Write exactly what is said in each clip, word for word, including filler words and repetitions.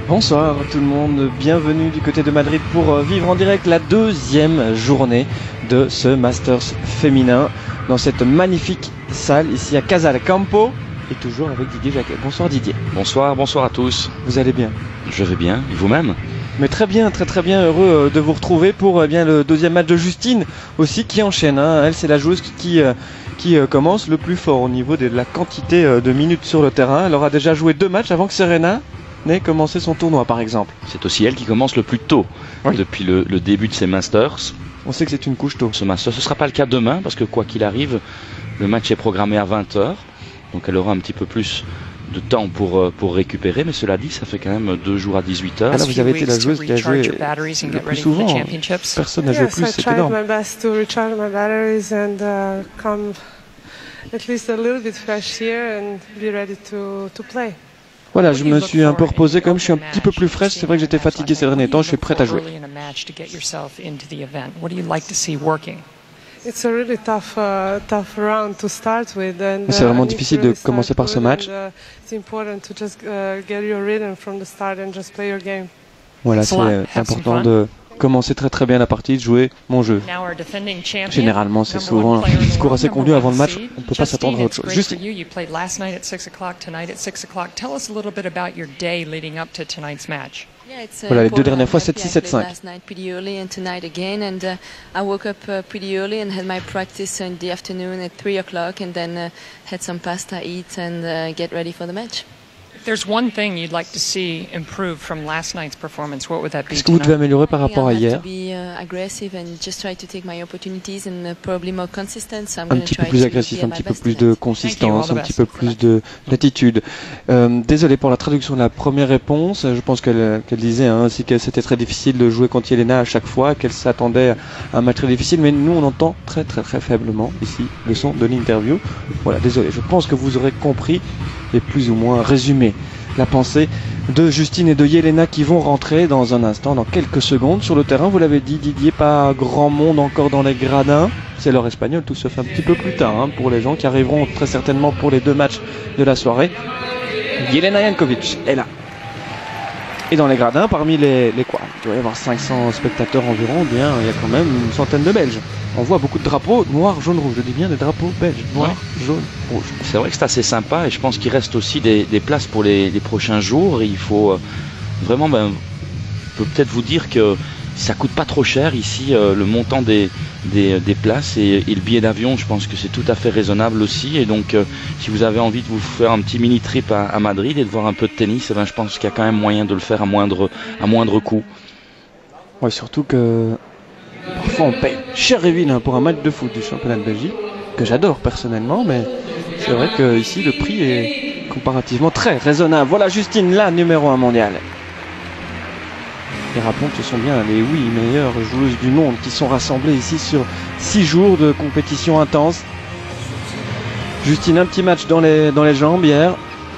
Bonsoir tout le monde, bienvenue du côté de Madrid pour vivre en direct la deuxième journée de ce Masters féminin dans cette magnifique salle ici à Casa del Campo et toujours avec Didier Jacquet. Bonsoir Didier. Bonsoir, bonsoir à tous. Vous allez bien? Je vais bien, et vous-même? Mais très bien, très très bien, heureux de vous retrouver pour eh bien, le deuxième match de Justine aussi qui enchaîne. Hein. Elle c'est la joueuse qui, qui commence le plus fort au niveau de la quantité de minutes sur le terrain. Elle aura déjà joué deux matchs avant que Serena n'ait commencé son tournoi par exemple. C'est aussi elle qui commence le plus tôt oui. depuis le, le début de ses Masters. On sait que c'est une couche tôt. Ce Masters, ce ne sera pas le cas demain parce que quoi qu'il arrive, le match est programmé à vingt heures. Donc elle aura un petit peu plus de temps pour, pour récupérer, mais cela dit, ça fait quand même deux jours à dix-huit heures. Ah là, vous avez été la joueuse qui a joué le plus souvent. Personne n'a joué plus, c'est énorme. Voilà, je me suis un peu reposé comme je suis un petit peu plus fraîche. C'est vrai que j'étais fatigué ces derniers temps, je suis prête à jouer. C'est vraiment difficile de commencer par ce match. Voilà, c'est important de commencer très très bien la partie, de jouer mon jeu. Généralement, c'est souvent un discours assez convenu avant le match. On ne peut pas s'attendre à autre chose. Juste. Voilà, les deux dernières fois, sept six, sept cinq. There's one thing you'd like to see improve from last night's performance. What would that be? Qu'est-ce que vous devez améliorer par rapport à hier? Un petit peu plus agressif, un petit peu plus de consistance, un petit peu plus de d'attitude. Euh, désolé pour la traduction de la première réponse. Je pense qu'elle qu'elle disait hein, aussi que c'était très difficile de jouer contre Yelena à chaque fois, qu'elle s'attendait à un match très difficile. Mais nous, on entend très très très faiblement ici le son de l'interview. Voilà, désolé. Je pense que vous aurez compris et plus ou moins résumé la pensée de Justine et de Yelena qui vont rentrer dans un instant, dans quelques secondes sur le terrain. Vous l'avez dit Didier, pas grand monde encore dans les gradins. C'est l'heure espagnole, tout se fait un petit peu plus tard hein, pour les gens qui arriveront très certainement pour les deux matchs de la soirée. Jelena Jankovic est là. Et dans les gradins, parmi les, les quoi, il doit y avoir cinq cents spectateurs environ, bien, il y a quand même une centaine de Belges. On voit beaucoup de drapeaux noir, jaune, rouge. Je dis bien des drapeaux belges, noir, ouais. jaune, rouge. C'est vrai que c'est assez sympa et je pense qu'il reste aussi des, des places pour les, les prochains jours. Et il faut euh, vraiment, ben, peut peut-être vous dire que ça coûte pas trop cher ici, euh, le montant des, des, des places et, et le billet d'avion, je pense que c'est tout à fait raisonnable aussi. Et donc, euh, si vous avez envie de vous faire un petit mini trip à, à Madrid et de voir un peu de tennis, eh ben, je pense qu'il y a quand même moyen de le faire à moindre, à moindre coût. Ouais, surtout que parfois on paye cher et vilain pour un match de foot du championnat de Belgique, que j'adore personnellement, mais c'est vrai que ici le prix est comparativement très raisonnable. Voilà Justine, la numéro un mondiale. Et rappelons que ce sont bien les huit meilleures joueuses du monde qui sont rassemblées ici sur six jours de compétition intense. Justine, un petit match dans les, dans les jambes hier.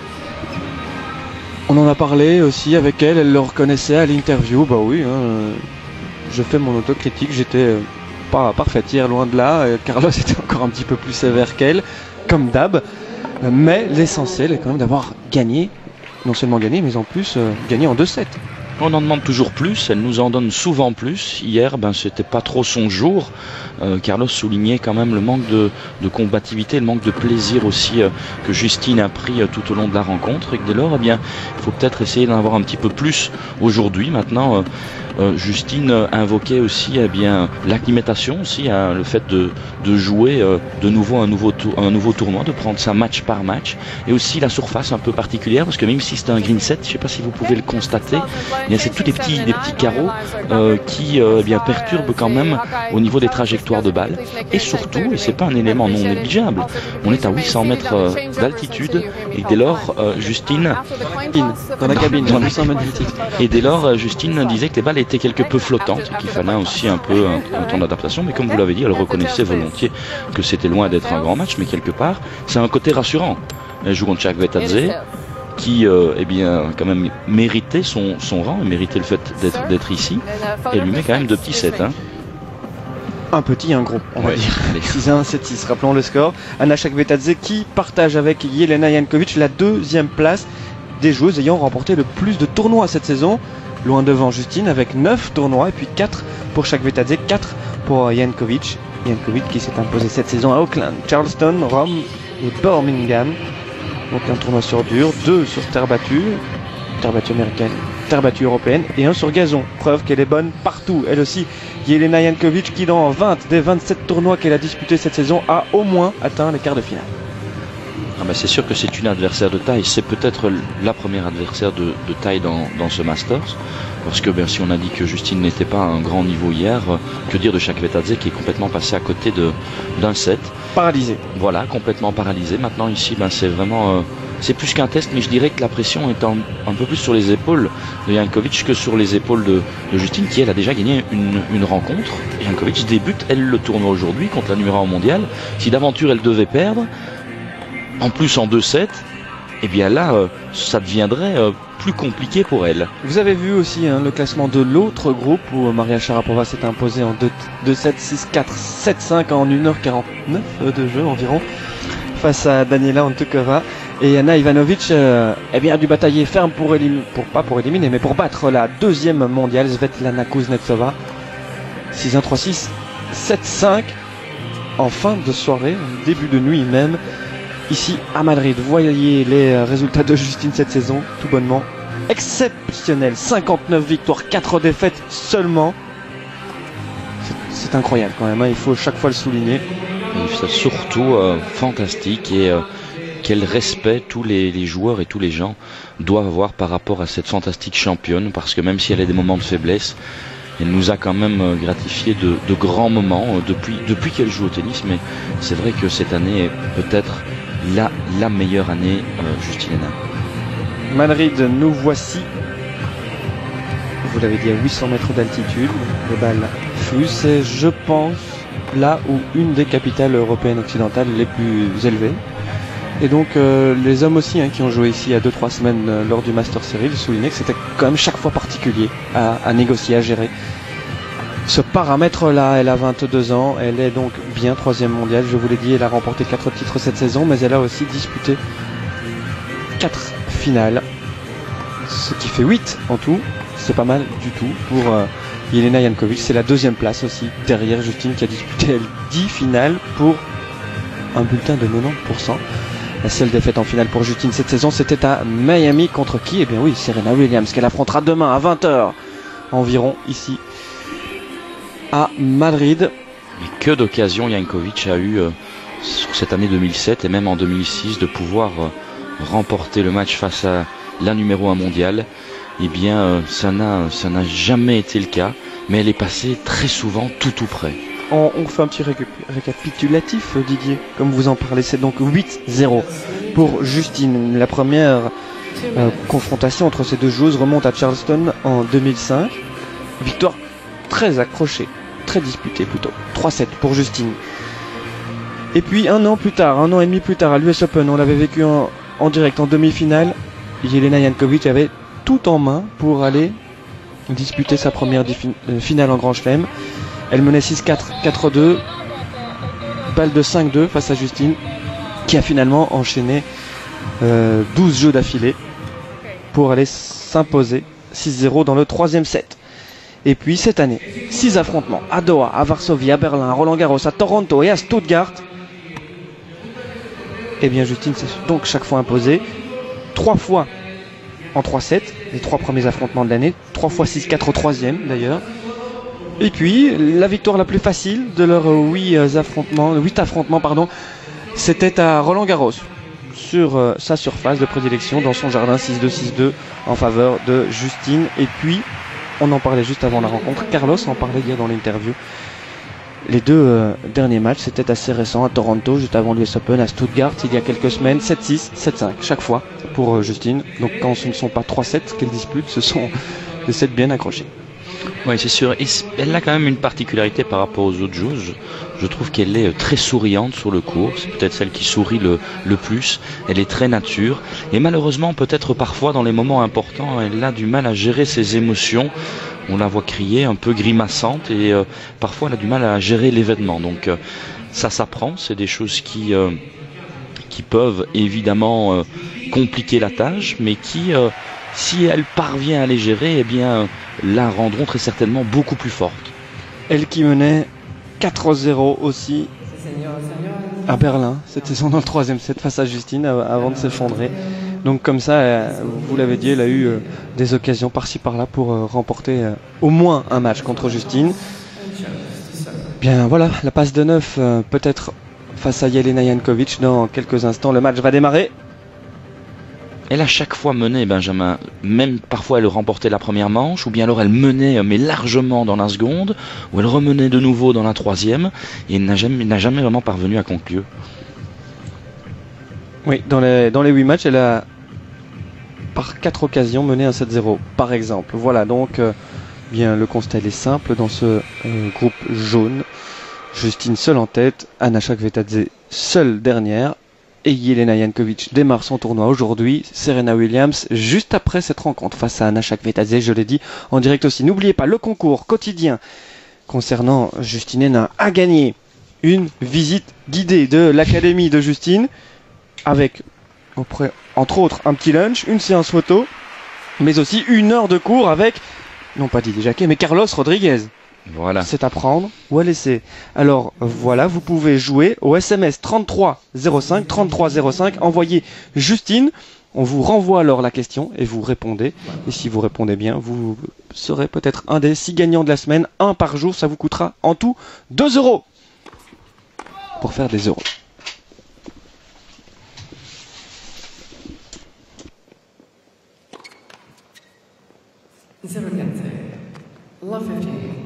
On en a parlé aussi avec elle, elle le reconnaissait à l'interview. Bah oui, hein, je fais mon autocritique, j'étais pas parfaite hier, loin de là. Carlos était encore un petit peu plus sévère qu'elle, comme d'hab. Mais l'essentiel est quand même d'avoir gagné, non seulement gagné, mais en plus euh, gagné en deux sept. On en demande toujours plus, elle nous en donne souvent plus. Hier, ben, c'était pas trop son jour. Euh, Carlos soulignait quand même le manque de, de combativité, le manque de plaisir aussi euh, que Justine a pris euh, tout au long de la rencontre. Et que dès lors, eh bien, il faut peut-être essayer d'en avoir un petit peu plus aujourd'hui. Maintenant, euh, euh, Justine euh, invoquait aussi eh bien, l'acclimatation aussi, hein, le fait de, de jouer euh, de nouveau un nouveau, tour, un nouveau tournoi, de prendre ça match par match. Et aussi la surface un peu particulière, parce que même si c'est un green set, je ne sais pas si vous pouvez le constater, eh c'est tous des petits, des petits carreaux euh, qui euh, eh bien, perturbent quand même au niveau des trajectoires de balles. Et surtout, et c'est pas un élément non négligeable, on est à huit cents mètres euh, d'altitude et dès lors, euh, Justine, dans la cabine, dans huit cents mètres d'altitude. Et dès lors, euh, Justine disait que les balles étaient quelque peu flottantes et qu'il fallait aussi un peu un, un temps d'adaptation. Mais comme vous l'avez dit, elle reconnaissait volontiers que c'était loin d'être un grand match, mais quelque part, c'est un côté rassurant. Elle joue contre Betadze, qui euh, eh bien, quand même méritait son, son rang, méritait le fait d'être, d'être ici, et lui met quand même deux petits sets. Hein. Un petit et un gros, on va ouais, dire. six un, sept six, rappelons le score. Anna Betadze qui partage avec Jelena Jankovic la deuxième place. des joueuses ayant remporté le plus de tournois cette saison. Loin devant Justine avec neuf tournois et puis quatre pour chaque Vetadze, quatre pour Jankovic. Jankovic qui s'est imposé cette saison à Auckland, Charleston, Rome et Birmingham. Donc un tournoi sur dur, deux sur terre battue, terre battue américaine, terre battue européenne et un sur gazon. Preuve qu'elle est bonne partout. Elle aussi, Jelena Jankovic qui dans vingt des vingt-sept tournois qu'elle a disputés cette saison a au moins atteint les quarts de finale. Ah bah c'est sûr que c'est une adversaire de taille, c'est peut-être la première adversaire de, de taille dans, dans ce Masters, parce que bien, si on a dit que Justine n'était pas à un grand niveau hier, que dire de chaque Vetadze qui est complètement passé à côté de, d'un set. Paralysé. Voilà, complètement paralysé. Maintenant ici, ben, c'est vraiment, euh, c'est plus qu'un test, mais je dirais que la pression est un, un peu plus sur les épaules de Jankovic que sur les épaules de, de Justine, qui elle a déjà gagné une, une rencontre. Jankovic débute, elle, le tournoi aujourd'hui contre la numéro un mondiale. Si d'aventure elle devait perdre, en plus en deux sets, et eh bien là, euh, ça deviendrait euh, plus compliqué pour elle. Vous avez vu aussi hein, le classement de l'autre groupe où Maria Sharapova s'est imposée en deux sept, six quatre, sept cinq en une heure quarante-neuf de jeu environ face à Daniela Antukova. Et Jana Ivanovic euh, eh bien, a dû batailler ferme pour éliminer, pour, pas pour éliminer, mais pour battre la deuxième mondiale, Svetlana Kuznetsova. six un, trois six, sept cinq en fin de soirée, début de nuit même. Ici à Madrid, voyez les résultats de Justine cette saison, tout bonnement. Exceptionnel, cinquante-neuf victoires, quatre défaites seulement. C'est incroyable quand même, hein. Il faut chaque fois le souligner. C'est surtout euh, fantastique et euh, quel respect tous les, les joueurs et tous les gens doivent avoir par rapport à cette fantastique championne, parce que même si elle a des moments de faiblesse, elle nous a quand même euh, gratifié de, de grands moments euh, depuis, depuis qu'elle joue au tennis, mais c'est vrai que cette année est peut-être La, la meilleure année, euh, Justine Henin. Madrid, nous voici. Vous l'avez dit, à huit cents mètres d'altitude. Les balles fusent. C'est, je pense, là où une des capitales européennes occidentales les plus élevées. Et donc, euh, les hommes aussi hein, qui ont joué ici il y a deux trois semaines euh, lors du Master Series soulignaient que c'était quand même chaque fois particulier à, à négocier, à gérer. Ce paramètre-là, elle a vingt-deux ans, elle est donc bien troisième mondiale, je vous l'ai dit, elle a remporté quatre titres cette saison, mais elle a aussi disputé quatre finales, ce qui fait huit en tout, c'est pas mal du tout pour euh, Jelena Jankovic, c'est la deuxième place aussi, derrière Justine qui a disputé elle dix finales pour un bulletin de quatre-vingt-dix pour cent. La seule défaite en finale pour Justine cette saison, c'était à Miami contre qui? Eh bien oui, Serena Williams, qu'elle affrontera demain à vingt heures environ ici à Madrid. Mais que d'occasions Jankovic a eu euh, sur cette année deux mille sept et même en deux mille six de pouvoir euh, remporter le match face à la numéro un mondiale. Eh bien, euh, ça n'a ça n'a jamais été le cas, mais elle est passée très souvent tout tout près. On, on fait un petit récup récapitulatif, Didier, comme vous en parlez. C'est donc huit zéro pour Justine. La première euh, confrontation entre ces deux joueuses remonte à Charleston en deux mille cinq. Victoire très accrochée, très disputée plutôt. trois sept pour Justine. Et puis un an plus tard, un an et demi plus tard, à l'U S Open, on l'avait vécu en, en direct en demi-finale. Jelena Jankovic avait tout en main pour aller disputer sa première euh, finale en Grand Chelem. Elle menait six quatre, quatre deux, balle de cinq deux face à Justine, qui a finalement enchaîné euh, douze jeux d'affilée pour aller s'imposer six zéro dans le troisième set. Et puis cette année, six affrontements à Doha, à Varsovie, à Berlin, à Roland-Garros, à Toronto et à Stuttgart. Et bien Justine s'est donc chaque fois imposée, trois fois en trois sets, les trois premiers affrontements de l'année, trois fois six quatre au troisième d'ailleurs. Et puis la victoire la plus facile de leurs huit affrontements, huit affrontements pardon, c'était à Roland-Garros, sur euh, sa surface de prédilection, dans son jardin, six deux six deux en faveur de Justine. Et puis on en parlait juste avant la rencontre, Carlos en parlait hier dans l'interview. Les deux euh, derniers matchs, c'était assez récent, à Toronto, juste avant l'U S Open, à Stuttgart, il y a quelques semaines, sept six, sept cinq, chaque fois pour euh, Justine. Donc quand ce ne sont pas trois sept qu'elle dispute, ce sont des sets bien accrochés. Oui, c'est sûr. Et elle a quand même une particularité par rapport aux autres joueuses. Je trouve qu'elle est très souriante sur le court. C'est peut-être celle qui sourit le, le plus. Elle est très nature. Et malheureusement, peut-être parfois, dans les moments importants, elle a du mal à gérer ses émotions. On la voit crier, un peu grimaçante. Et euh, parfois, elle a du mal à gérer l'événement. Donc, euh, ça s'apprend. C'est des choses qui... Euh, qui peuvent évidemment euh, compliquer la tâche, mais qui, euh, si elle parvient à les gérer, eh bien, la rendront très certainement beaucoup plus forte. Elle qui menait quatre zéro aussi à Berlin. C'était son dans le troisième set face à Justine avant de s'effondrer. Donc comme ça, vous l'avez dit, elle a eu des occasions par-ci par-là pour remporter au moins un match contre Justine. Bien voilà, la passe de neuf peut-être face à Jelena Jankovic dans quelques instants. Le match va démarrer. Elle a chaque fois mené, Benjamin, même parfois elle remportait la première manche, ou bien alors elle menait mais largement dans la seconde, ou elle remenait de nouveau dans la troisième, et elle n'a jamais, n'a jamais vraiment parvenu à conclure. Oui, dans les, dans les huit matchs, elle a par quatre occasions mené un sept zéro, par exemple. Voilà, donc euh, bien le constat est simple dans ce euh, groupe jaune. Justine seule en tête, Anna Chakvetadze seule dernière. Et Jelena Jankovic démarre son tournoi aujourd'hui. Serena Williams juste après cette rencontre face à Anna Chakvetadze, je l'ai dit en direct aussi. N'oubliez pas le concours quotidien concernant Justine Henin a gagné une visite guidée de l'Académie de Justine avec, entre autres, un petit lunch, une séance photo, mais aussi une heure de cours avec, non pas Didier Jacquet, mais Carlos Rodriguez. Voilà. C'est à prendre ou à laisser. Alors voilà, vous pouvez jouer au S M S trente-trois zéro cinq, trente-trois zéro cinq, envoyez Justine, on vous renvoie alors la question et vous répondez. Et si vous répondez bien, vous serez peut-être un des six gagnants de la semaine, un par jour, ça vous coûtera en tout deux euros pour faire des euros. Love fifteen.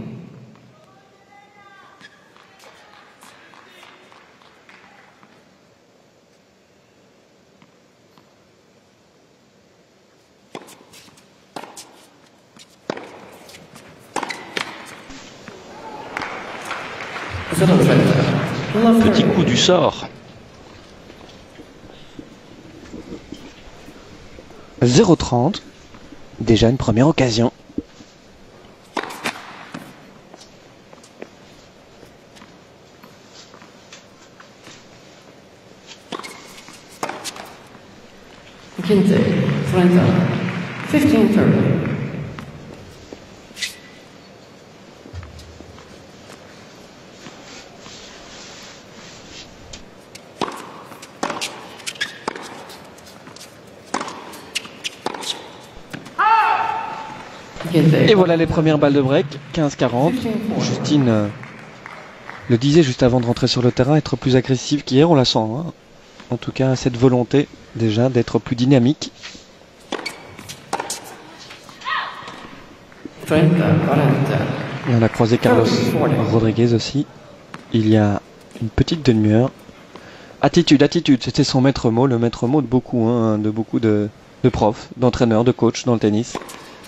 Petit coup du sort. zéro trente. Déjà une première occasion. Quinte, trente, fifteen thirty. Et voilà les premières balles de break, quinze quarante. Justine euh, le disait juste avant de rentrer sur le terrain, être plus agressive qu'hier, on la sent. Hein. En tout cas, cette volonté déjà d'être plus dynamique. Et on a croisé Carlos Rodriguez aussi. Il y a une petite demi-heure. Attitude, attitude, c'était son maître mot, le maître mot de beaucoup, hein, de beaucoup de, de profs, d'entraîneurs, de coachs dans le tennis.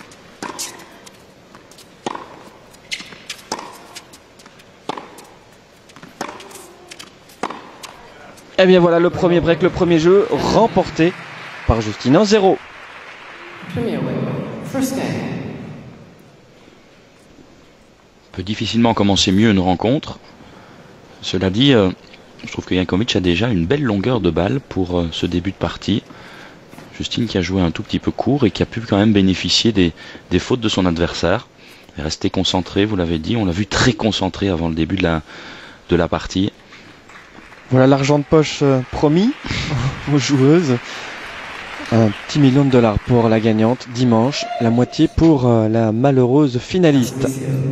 Et bien voilà le premier break, le premier jeu remporté par Justine un zéro. On peut difficilement commencer mieux une rencontre. Cela dit, euh, je trouve que Jankovic a déjà une belle longueur de balle pour euh, ce début de partie. Justine qui a joué un tout petit peu court et qui a pu quand même bénéficier des, des fautes de son adversaire. Elle est restée concentrée, vous l'avez dit, on l'a vu très concentré avant le début de la, de la partie. Voilà l'argent de poche euh, promis aux joueuses. Un petit million de dollars pour la gagnante dimanche, la moitié pour euh, la malheureuse finaliste.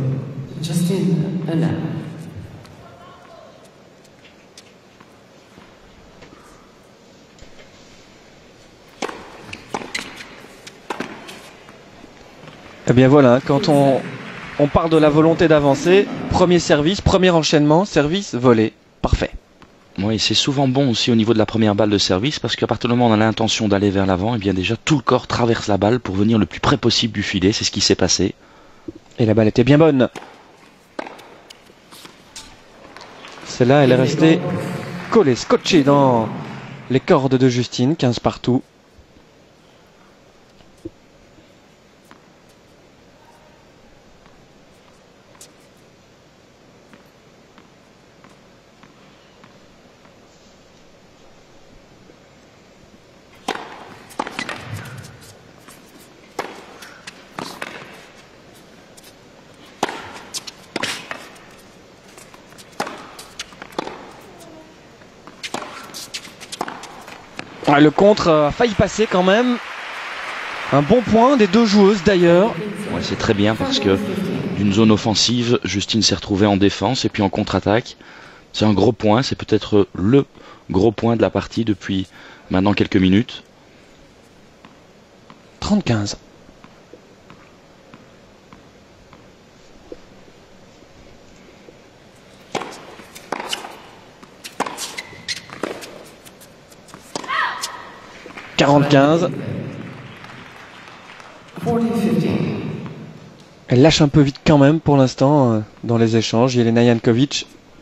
Eh bien voilà, quand on, on parle de la volonté d'avancer, premier service, premier enchaînement, service volé, parfait. Oui, c'est souvent bon aussi au niveau de la première balle de service parce qu'à partir du moment où on a l'intention d'aller vers l'avant, et bien déjà tout le corps traverse la balle pour venir le plus près possible du filet. C'est ce qui s'est passé. Et la balle était bien bonne. Celle-là, elle est restée collée, scotchée dans les cordes de Justine, quinze partout. Ah, le contre a failli passer quand même. Un bon point des deux joueuses d'ailleurs. Ouais, c'est très bien parce que d'une zone offensive, Justine s'est retrouvée en défense et puis en contre-attaque. C'est un gros point, c'est peut-être le gros point de la partie depuis maintenant quelques minutes. trente quinze. quarante-quinze. Elle lâche un peu vite quand même pour l'instant euh, dans les échanges. Jelena Jankovic.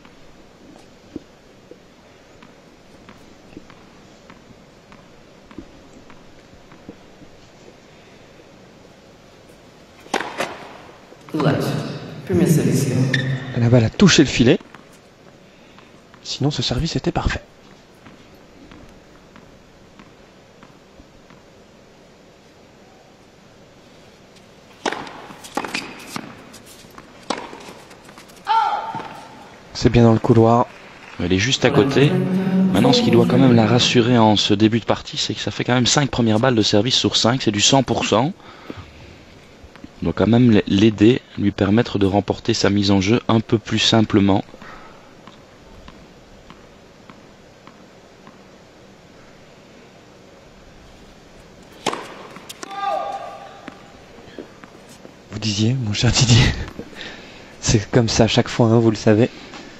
La balle a touché le filet. Sinon ce service était parfait. C'est bien dans le couloir. Elle est juste à côté. Maintenant, ce qui doit quand même la rassurer en ce début de partie, c'est que ça fait quand même cinq premières balles de service sur cinq. C'est du cent pour cent. On doit quand même l'aider, lui permettre de remporter sa mise en jeu un peu plus simplement. Vous disiez, mon cher Didier. C'est comme ça à chaque fois, hein, vous le savez.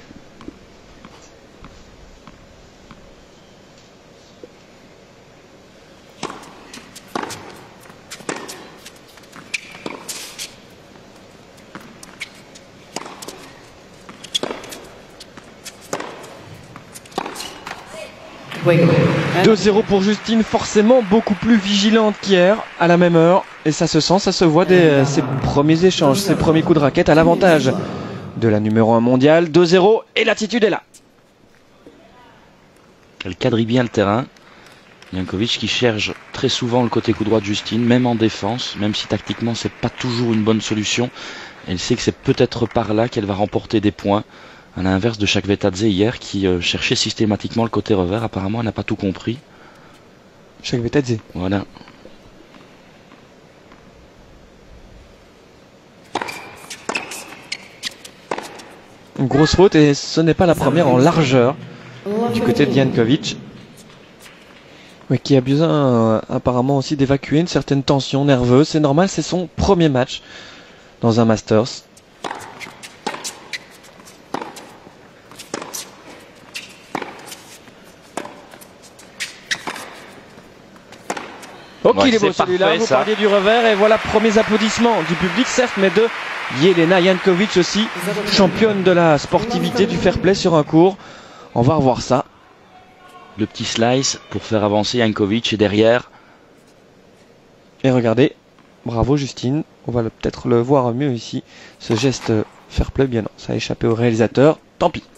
deux zéro pour Justine, forcément beaucoup plus vigilante qu'hier à la même heure. Et ça se sent, ça se voit dès ses premiers échanges, ses premiers coups de raquette à l'avantage de la numéro un mondiale. deux zéro et l'attitude est là. Elle quadrille bien le terrain. Jankovic qui cherche très souvent le côté coup droit de Justine, même en défense, même si tactiquement c'est pas toujours une bonne solution. Elle sait que c'est peut-être par là qu'elle va remporter des points. À l'inverse de Chakvetadze hier qui euh, cherchait systématiquement le côté revers. Apparemment elle n'a pas tout compris. Chakvetadze. Voilà. Une grosse faute et ce n'est pas la première en largeur du côté de Jankovic. Mais qui a besoin euh, apparemment aussi d'évacuer une certaine tension nerveuse. C'est normal, c'est son premier match dans un Masters. Ok, ouais, il est beau celui-là, vous parliez du revers et voilà, premiers applaudissements du public certes, mais de Jelena Jankovic aussi, championne de la sportivité, du fair play sur un court. On va revoir ça. Le petit slice pour faire avancer Jankovic et derrière. Et regardez, bravo Justine, on va peut-être le voir mieux ici, ce geste fair play, bien non, ça a échappé au réalisateur, tant pis.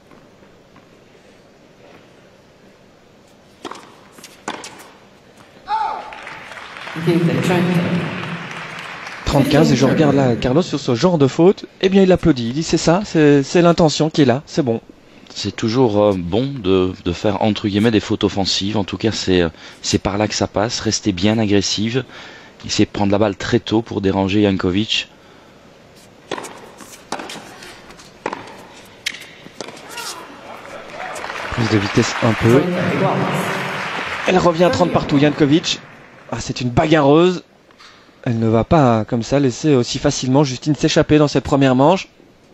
trente-quinze et je regarde là Carlos sur ce genre de faute, eh bien il applaudit, il dit c'est ça, c'est l'intention qui est là, c'est bon. C'est toujours euh, bon de, de faire entre guillemets des fautes offensives, en tout cas c'est c'est par là que ça passe, rester bien agressive, essayer de prendre la balle très tôt pour déranger Jankovic. Plus de vitesse un peu. Elle revient à trente partout, Jankovic. Ah, c'est une bagarreuse. Elle ne va pas comme ça laisser aussi facilement Justine s'échapper dans cette première manche.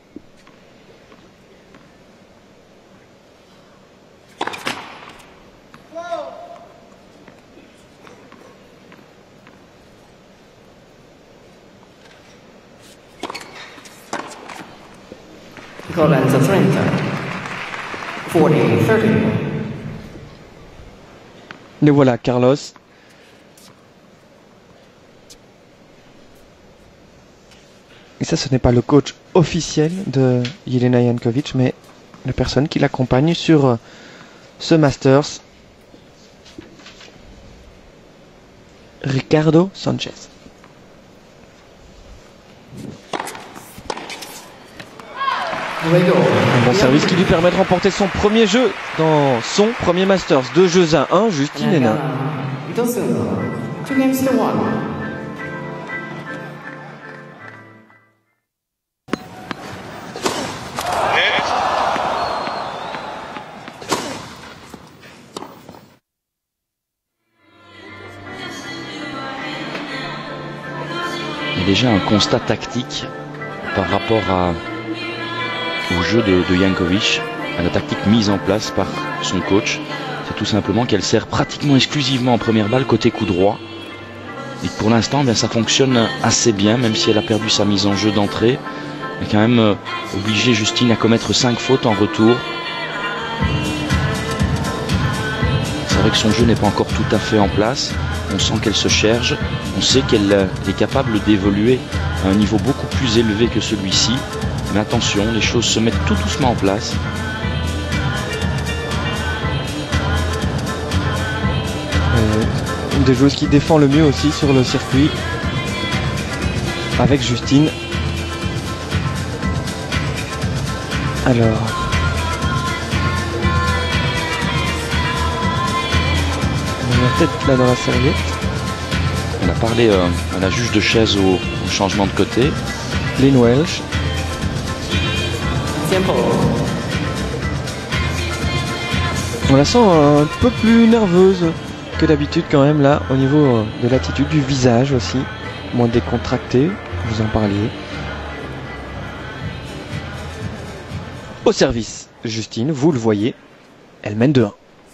Et voilà, Carlos. Et ça, ce n'est pas le coach officiel de Jelena Jankovic, mais la personne qui l'accompagne sur ce Masters, Ricardo Sanchez. Un bon service qui lui permet de remporter son premier jeu dans son premier Masters. Deux jeux à un, Justine Hénin. Two games to one. Il y a déjà un constat tactique par rapport à, au jeu de, de Jankovic, à la tactique mise en place par son coach. C'est tout simplement qu'elle sert pratiquement exclusivement en première balle côté coup droit. Et que pour l'instant, bien, ça fonctionne assez bien, même si elle a perdu sa mise en jeu d'entrée. Elle a quand même euh, obligé Justine à commettre cinq fautes en retour. C'est vrai que son jeu n'est pas encore tout à fait en place. On sent qu'elle se cherche. On sait qu'elle euh, est capable d'évoluer à un niveau beaucoup plus élevé que celui-ci. Mais attention, les choses se mettent tout doucement en place. Une des joueuses qui défend le mieux aussi sur le circuit avec Justine. Alors on a la tête là dans la serviette. On a parlé euh, à la juge de chaise au, au changement de côté. Lynn Welsh. On la sent un peu plus nerveuse que d'habitude quand même là, au niveau de l'attitude du visage aussi, moins décontracté, vous en parliez. Au service, Justine, vous le voyez, elle mène deux un.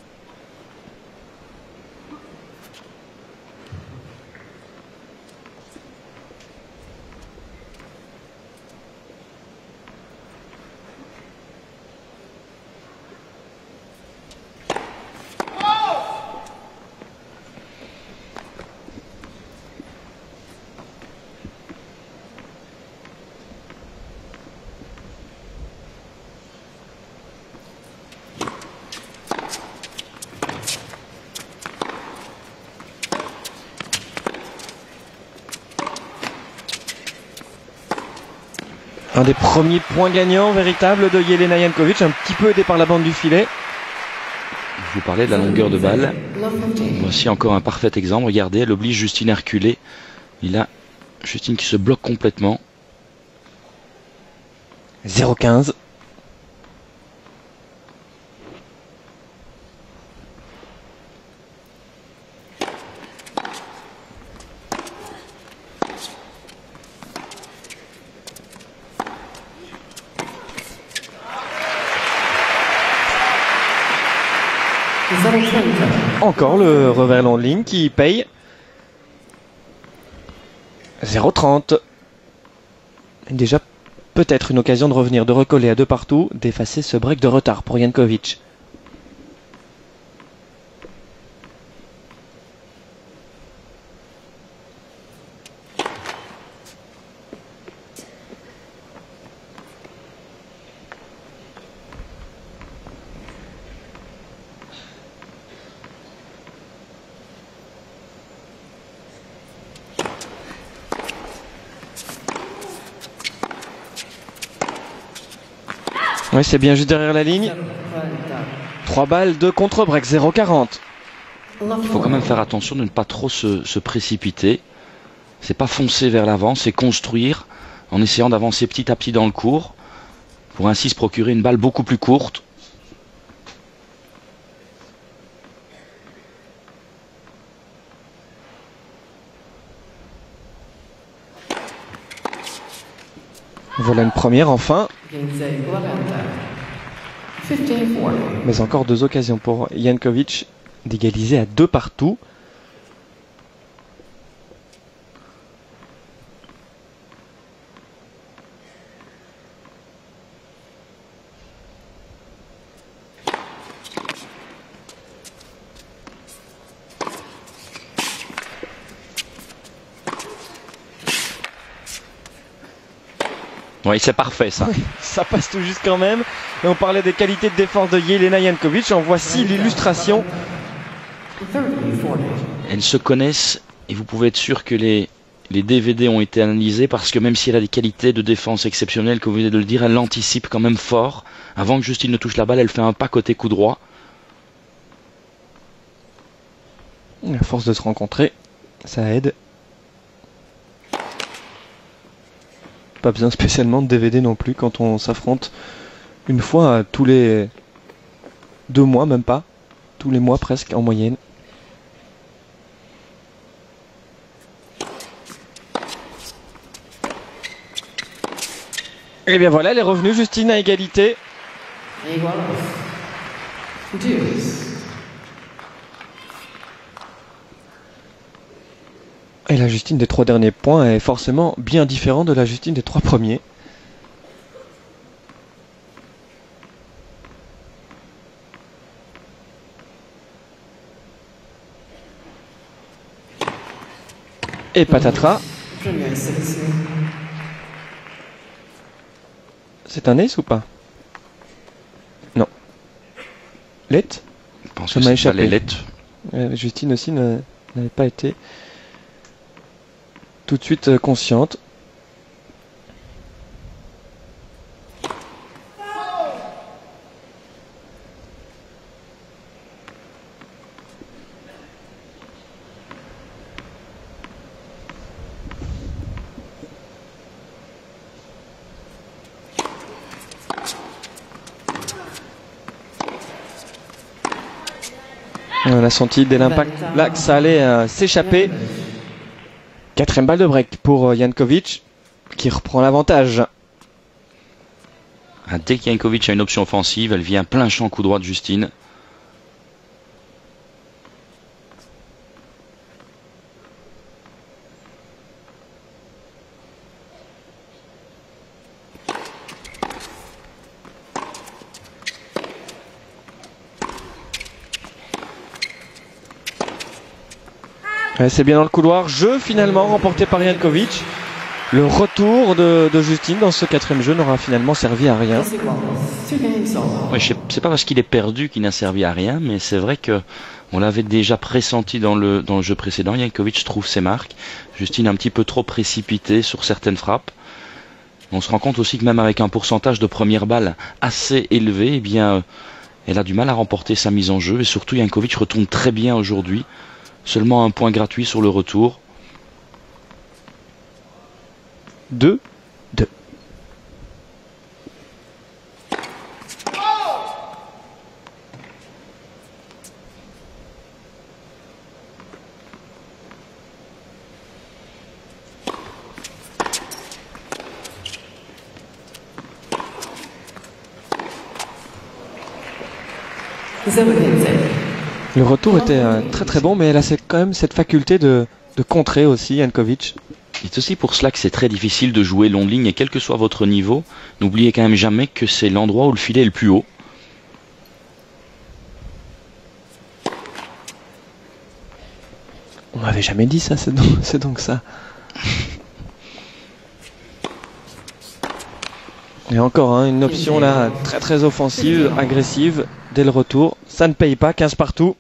Un des premiers points gagnants véritables de Jelena Jankovic, un petit peu aidé par la bande du filet. Je vous parlais de la longueur de balle. Voici encore un parfait exemple. Regardez, elle oblige Justine à reculer. Il a Justine qui se bloque complètement. zéro quinze. Encore le revers long de ligne qui paye. zéro trente. Déjà peut-être une occasion de revenir, de recoller à deux partout, d'effacer ce break de retard pour Jankovic. Oui, c'est bien juste derrière la ligne. trois balles de contre-break, zéro quarante. Il faut quand même faire attention de ne pas trop se, se précipiter. C'est pas foncer vers l'avant, c'est construire en essayant d'avancer petit à petit dans le court pour ainsi se procurer une balle beaucoup plus courte. Voilà une première enfin. Mais encore deux occasions pour Jankovic d'égaliser à deux partout. Oui, c'est parfait ça. Ça passe tout juste quand même. Et on parlait des qualités de défense de Jelena Jankovic. En voici l'illustration. Elles se connaissent et vous pouvez être sûr que les, les D V D ont été analysés parce que même si elle a des qualités de défense exceptionnelles, comme vous venez de le dire, elle l'anticipe quand même fort. Avant que Justine ne touche la balle, elle fait un pas côté coup droit À force de se rencontrer, ça aide. Pas besoin spécialement de D V D non plus quand on s'affronte une fois tous les deux mois, même pas. Tous les mois presque en moyenne. Et bien voilà, elle est revenue, Justine, à égalité. Et voilà. Deuce. Et la Justine des trois derniers points est forcément bien différente de la Justine des trois premiers. Et patatras. Première sélection. C'est un ace ou pas? Non. Let? Je pense Ça que m'a c'est échappé. pas les lettres. Euh, Justine aussi n'a- n'avait pas été tout de suite euh, consciente. On a senti dès l'impact là que ça allait euh, s'échapper. Quatrième balle de break pour euh, Jankovic qui reprend l'avantage. Ah, dès qu'Jankovic a une option offensive, elle vient plein champ coup droit de Justine. Ouais, c'est bien dans le couloir. Jeu finalement remporté par Jankovic. Le retour de, de Justine dans ce quatrième jeu n'aura finalement servi à rien. Ouais, je sais- c'est pas parce qu'il est perdu qu'il n'a servi à rien, mais c'est vrai que on l'avait déjà pressenti dans le, dans le jeu précédent. Jankovic trouve ses marques. Justine un petit peu trop précipitée sur certaines frappes. On se rend compte aussi que même avec un pourcentage de première balle assez élevé, eh bien, euh, elle a du mal à remporter sa mise en jeu. Et surtout, Jankovic retourne très bien aujourd'hui. Seulement un point gratuit sur le retour. deux deux. Le retour était euh, très très bon, mais elle a cette- quand même cette faculté de, de contrer aussi, Jankovic. C'est aussi pour cela que c'est très difficile de jouer long de ligne et quel que soit votre niveau, n'oubliez quand même jamais que c'est l'endroit où le filet est le plus haut. On m'avait jamais dit ça, c'est donc, c'est donc ça. Et encore hein, une option là très très offensive, agressive dès le retour. Ça ne paye pas, quinze partout.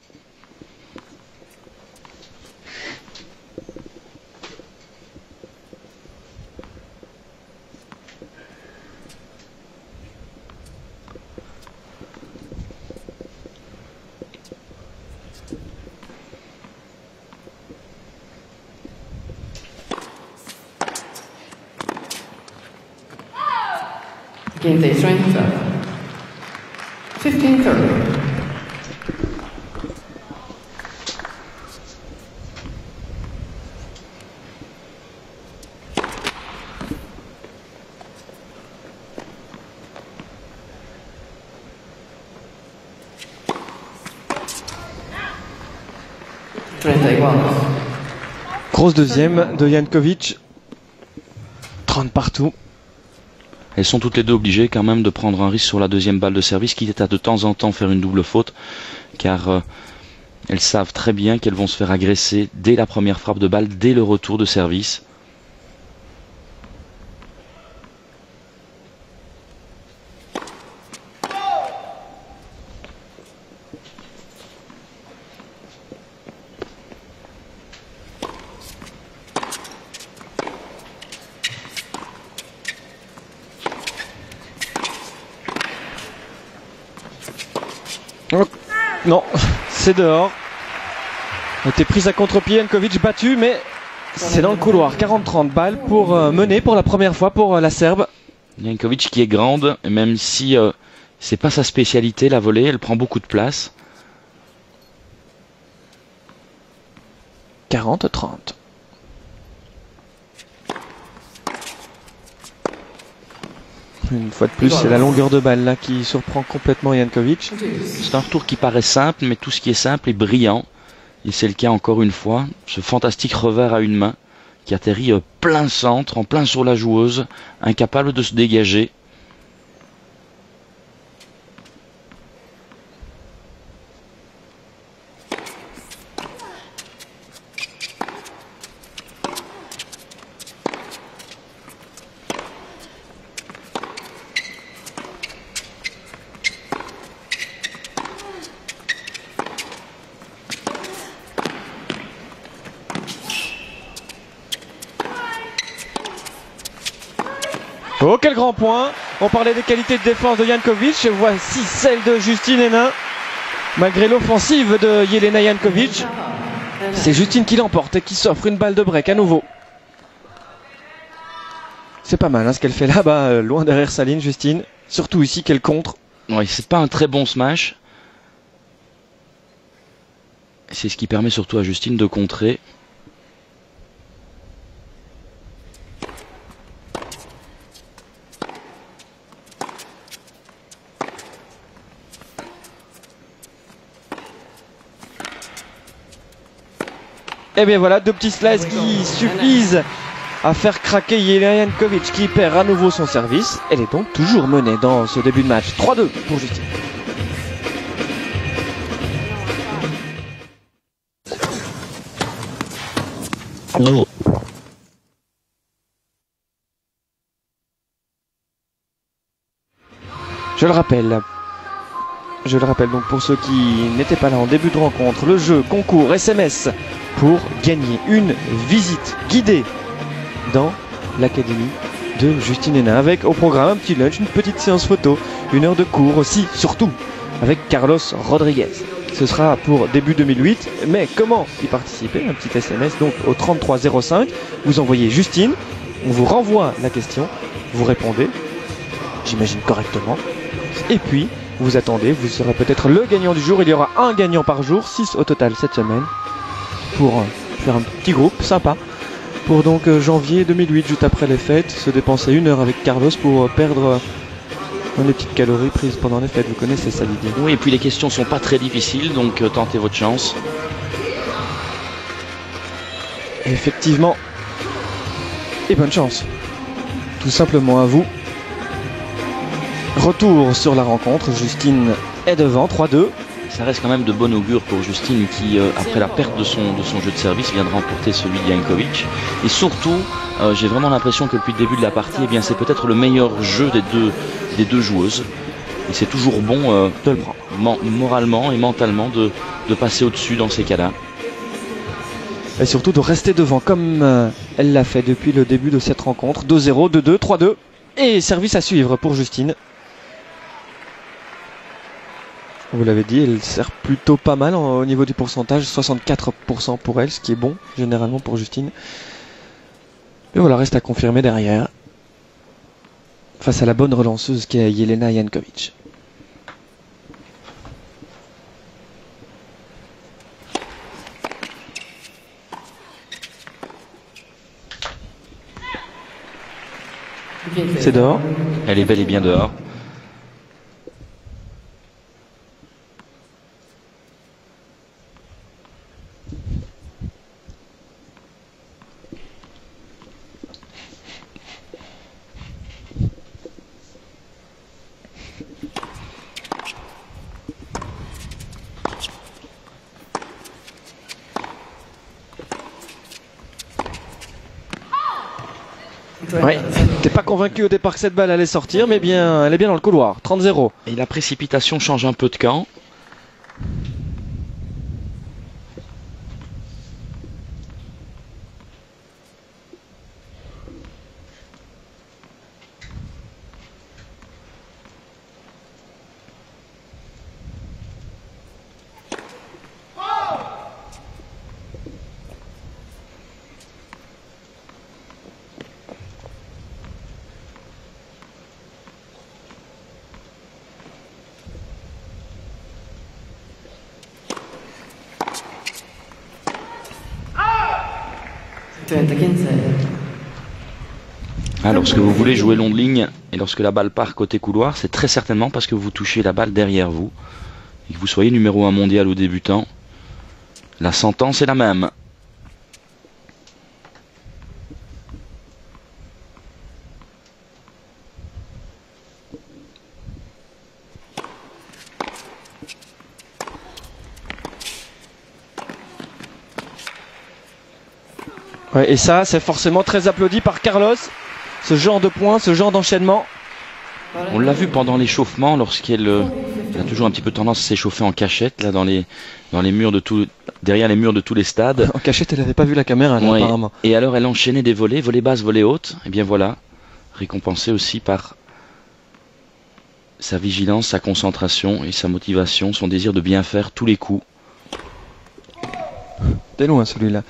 Game day strength of fifteen thirty. Grosse deuxième de Jankovic. trente partout. Elles sont toutes les deux obligées quand même de prendre un risque sur la deuxième balle de service, quitte à de temps en temps faire une double faute, car euh, elles savent très bien qu'elles vont se faire agresser dès la première frappe de balle, dès le retour de service. Oh, non, c'est dehors. A été prise à contre-pied, Jankovic battu, mais c'est dans le couloir. quarante trente balles pour euh, mener pour la première fois pour euh, la Serbe. Jankovic qui est grande, même si euh, c'est pas sa spécialité, la volée, elle prend beaucoup de place. quarante trente. Une fois de plus, c'est la longueur de balle là qui surprend complètement Jankovic. C'est un retour qui paraît simple, mais tout ce qui est simple est brillant. Et c'est le cas encore une fois. Ce fantastique revers à une main qui atterrit plein centre, en plein sur la joueuse, incapable de se dégager. Oh, quel grand point! On parlait des qualités de défense de Jankovic, et voici celle de Justine Henin. Malgré l'offensive de Jelena Jankovic, c'est Justine qui l'emporte et qui s'offre une balle de break à nouveau. C'est pas mal hein, ce qu'elle fait là-bas, euh, loin derrière sa ligne, Justine. Surtout ici qu'elle contre. Oui, c'est pas un très bon smash. C'est ce qui permet surtout à Justine de contrer. Et bien voilà, deux petits slices qui suffisent à faire craquer Jelena Jankovic qui perd à nouveau son service. Elle est donc toujours menée dans ce début de match. trois deux pour Justine. Oh. Je le rappelle. Je le rappelle donc pour ceux qui n'étaient pas là en début de rencontre, le jeu concours S M S pour gagner une visite guidée dans l'académie de Justine Henin avec au programme un petit lunch, une petite séance photo, une heure de cours aussi, surtout avec Carlos Rodriguez. Ce sera pour début deux mille huit, mais comment y participer? Un petit S M S donc au trente-trois zéro cinq, vous envoyez Justine, on vous renvoie la question, vous répondez, j'imagine correctement, et puis vous attendez, vous serez peut-être le gagnant du jour. Il y aura un gagnant par jour, six au total cette semaine, pour euh, faire un petit groupe sympa. Pour donc euh, janvier deux mille huit, juste après les fêtes, se dépenser une heure avec Carlos pour euh, perdre euh, les petites calories prises pendant les fêtes. Vous connaissez ça l'idée. Oui, et puis les questions sont pas très difficiles, donc euh, tentez votre chance. Effectivement. Et bonne chance. Tout simplement à vous. Retour sur la rencontre, Justine est devant, trois deux. Ça reste quand même de bon augure pour Justine qui, euh, après la perte de son, de son jeu de service, vient de remporter celui de Jankovic. Et surtout, euh, j'ai vraiment l'impression que depuis le début de la partie, eh bien, c'est peut-être le meilleur jeu des deux, des deux joueuses. Et c'est toujours bon euh, de le prendre. Man, moralement et mentalement de, de passer au-dessus dans ces cas-là. Et surtout de rester devant comme euh, elle l'a fait depuis le début de cette rencontre. deux zéro, deux deux, trois deux. Et service à suivre pour Justine. Vous l'avez dit, elle sert plutôt pas mal en, au niveau du pourcentage, soixante-quatre pour cent pour elle, ce qui est bon généralement pour Justine. Et voilà, reste à confirmer derrière, face à la bonne relanceuse qui est Jelena Jankovic. C'est dehors. Elle est bel et bien dehors. Ouais, t'es pas convaincu au départ que cette balle allait sortir, mais bien, elle est bien dans le couloir, trente zéro. Et la précipitation change un peu de camp. Ah, lorsque vous voulez jouer long de ligne et lorsque la balle part côté couloir, c'est très certainement parce que vous touchez la balle derrière vous. Et que vous soyez numéro un mondial ou débutant, la sentence est la même. Ouais, et ça, c'est forcément très applaudi par Carlos. Ce genre de points, ce genre d'enchaînement. On l'a vu pendant l'échauffement, lorsqu'elle euh, elle a toujours un petit peu tendance à s'échauffer en cachette, là, dans les, dans les murs de tout, derrière les murs de tous les stades. En cachette, elle n'avait pas vu la caméra, là, Ouais. apparemment. Et alors, elle enchaînait des volées, volées basses, volées hautes. Et bien voilà, récompensée aussi par sa vigilance, sa concentration et sa motivation, son désir de bien faire tous les coups. T'es loin, celui-là.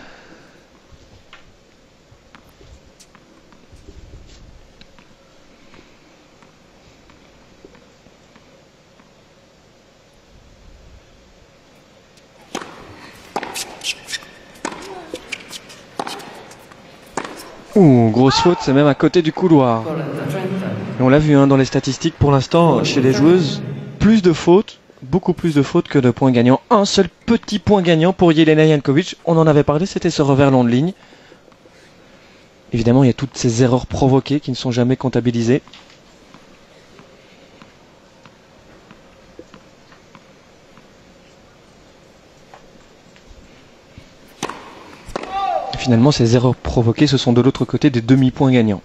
Ouh, grosse faute, c'est même à côté du couloir. Et on l'a vu hein, dans les statistiques pour l'instant, chez les joueuses, plus de fautes, beaucoup plus de fautes que de points gagnants. Un seul petit point gagnant pour Jelena Jankovic, on en avait parlé, c'était ce revers long de ligne. Évidemment, il y a toutes ces erreurs provoquées qui ne sont jamais comptabilisées. Finalement, ces erreurs provoquées, ce sont de l'autre côté des demi-points gagnants.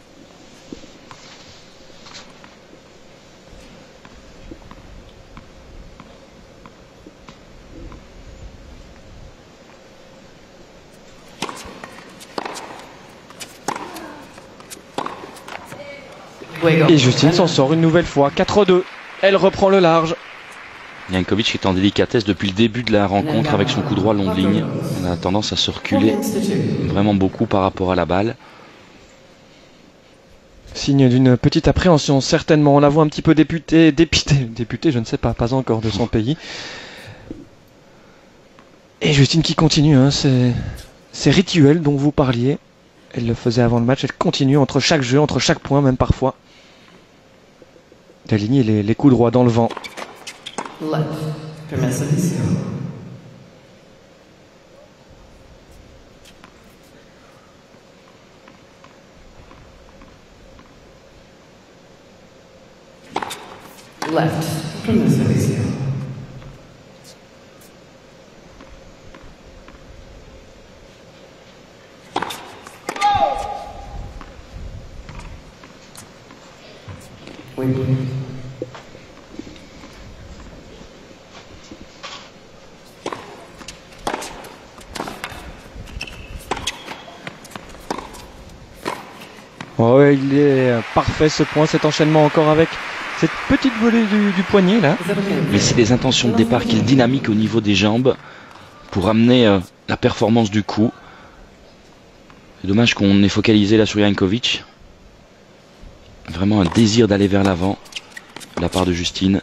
Et Justine s'en sort une nouvelle fois, quatre deux. Elle reprend le large. Jankovic est en délicatesse depuis le début de la rencontre avec son coup droit long de ligne. On a tendance à se reculer vraiment beaucoup par rapport à la balle. Signe d'une petite appréhension, certainement. On la voit un petit peu députée, dépitée, députée, je ne sais pas, pas encore de son pays. Et Justine qui continue, hein, c'est, c'est rituel dont vous parliez. Elle le faisait avant le match, elle continue entre chaque jeu, entre chaque point, même parfois. D'aligner les, les coups droits dans le vent. Left. Permessa Vicio. Left. Permessa Vicio. Oui. Oh, ouais, il est parfait ce point, cet enchaînement encore avec cette petite volée du, du poignet là. Mais c'est des intentions de départ qu'il dynamique au niveau des jambes pour amener euh, la performance du coup. C'est dommage qu'on ait focalisé là sur Jankovic. Vraiment un désir d'aller vers l'avant de la part de Justine.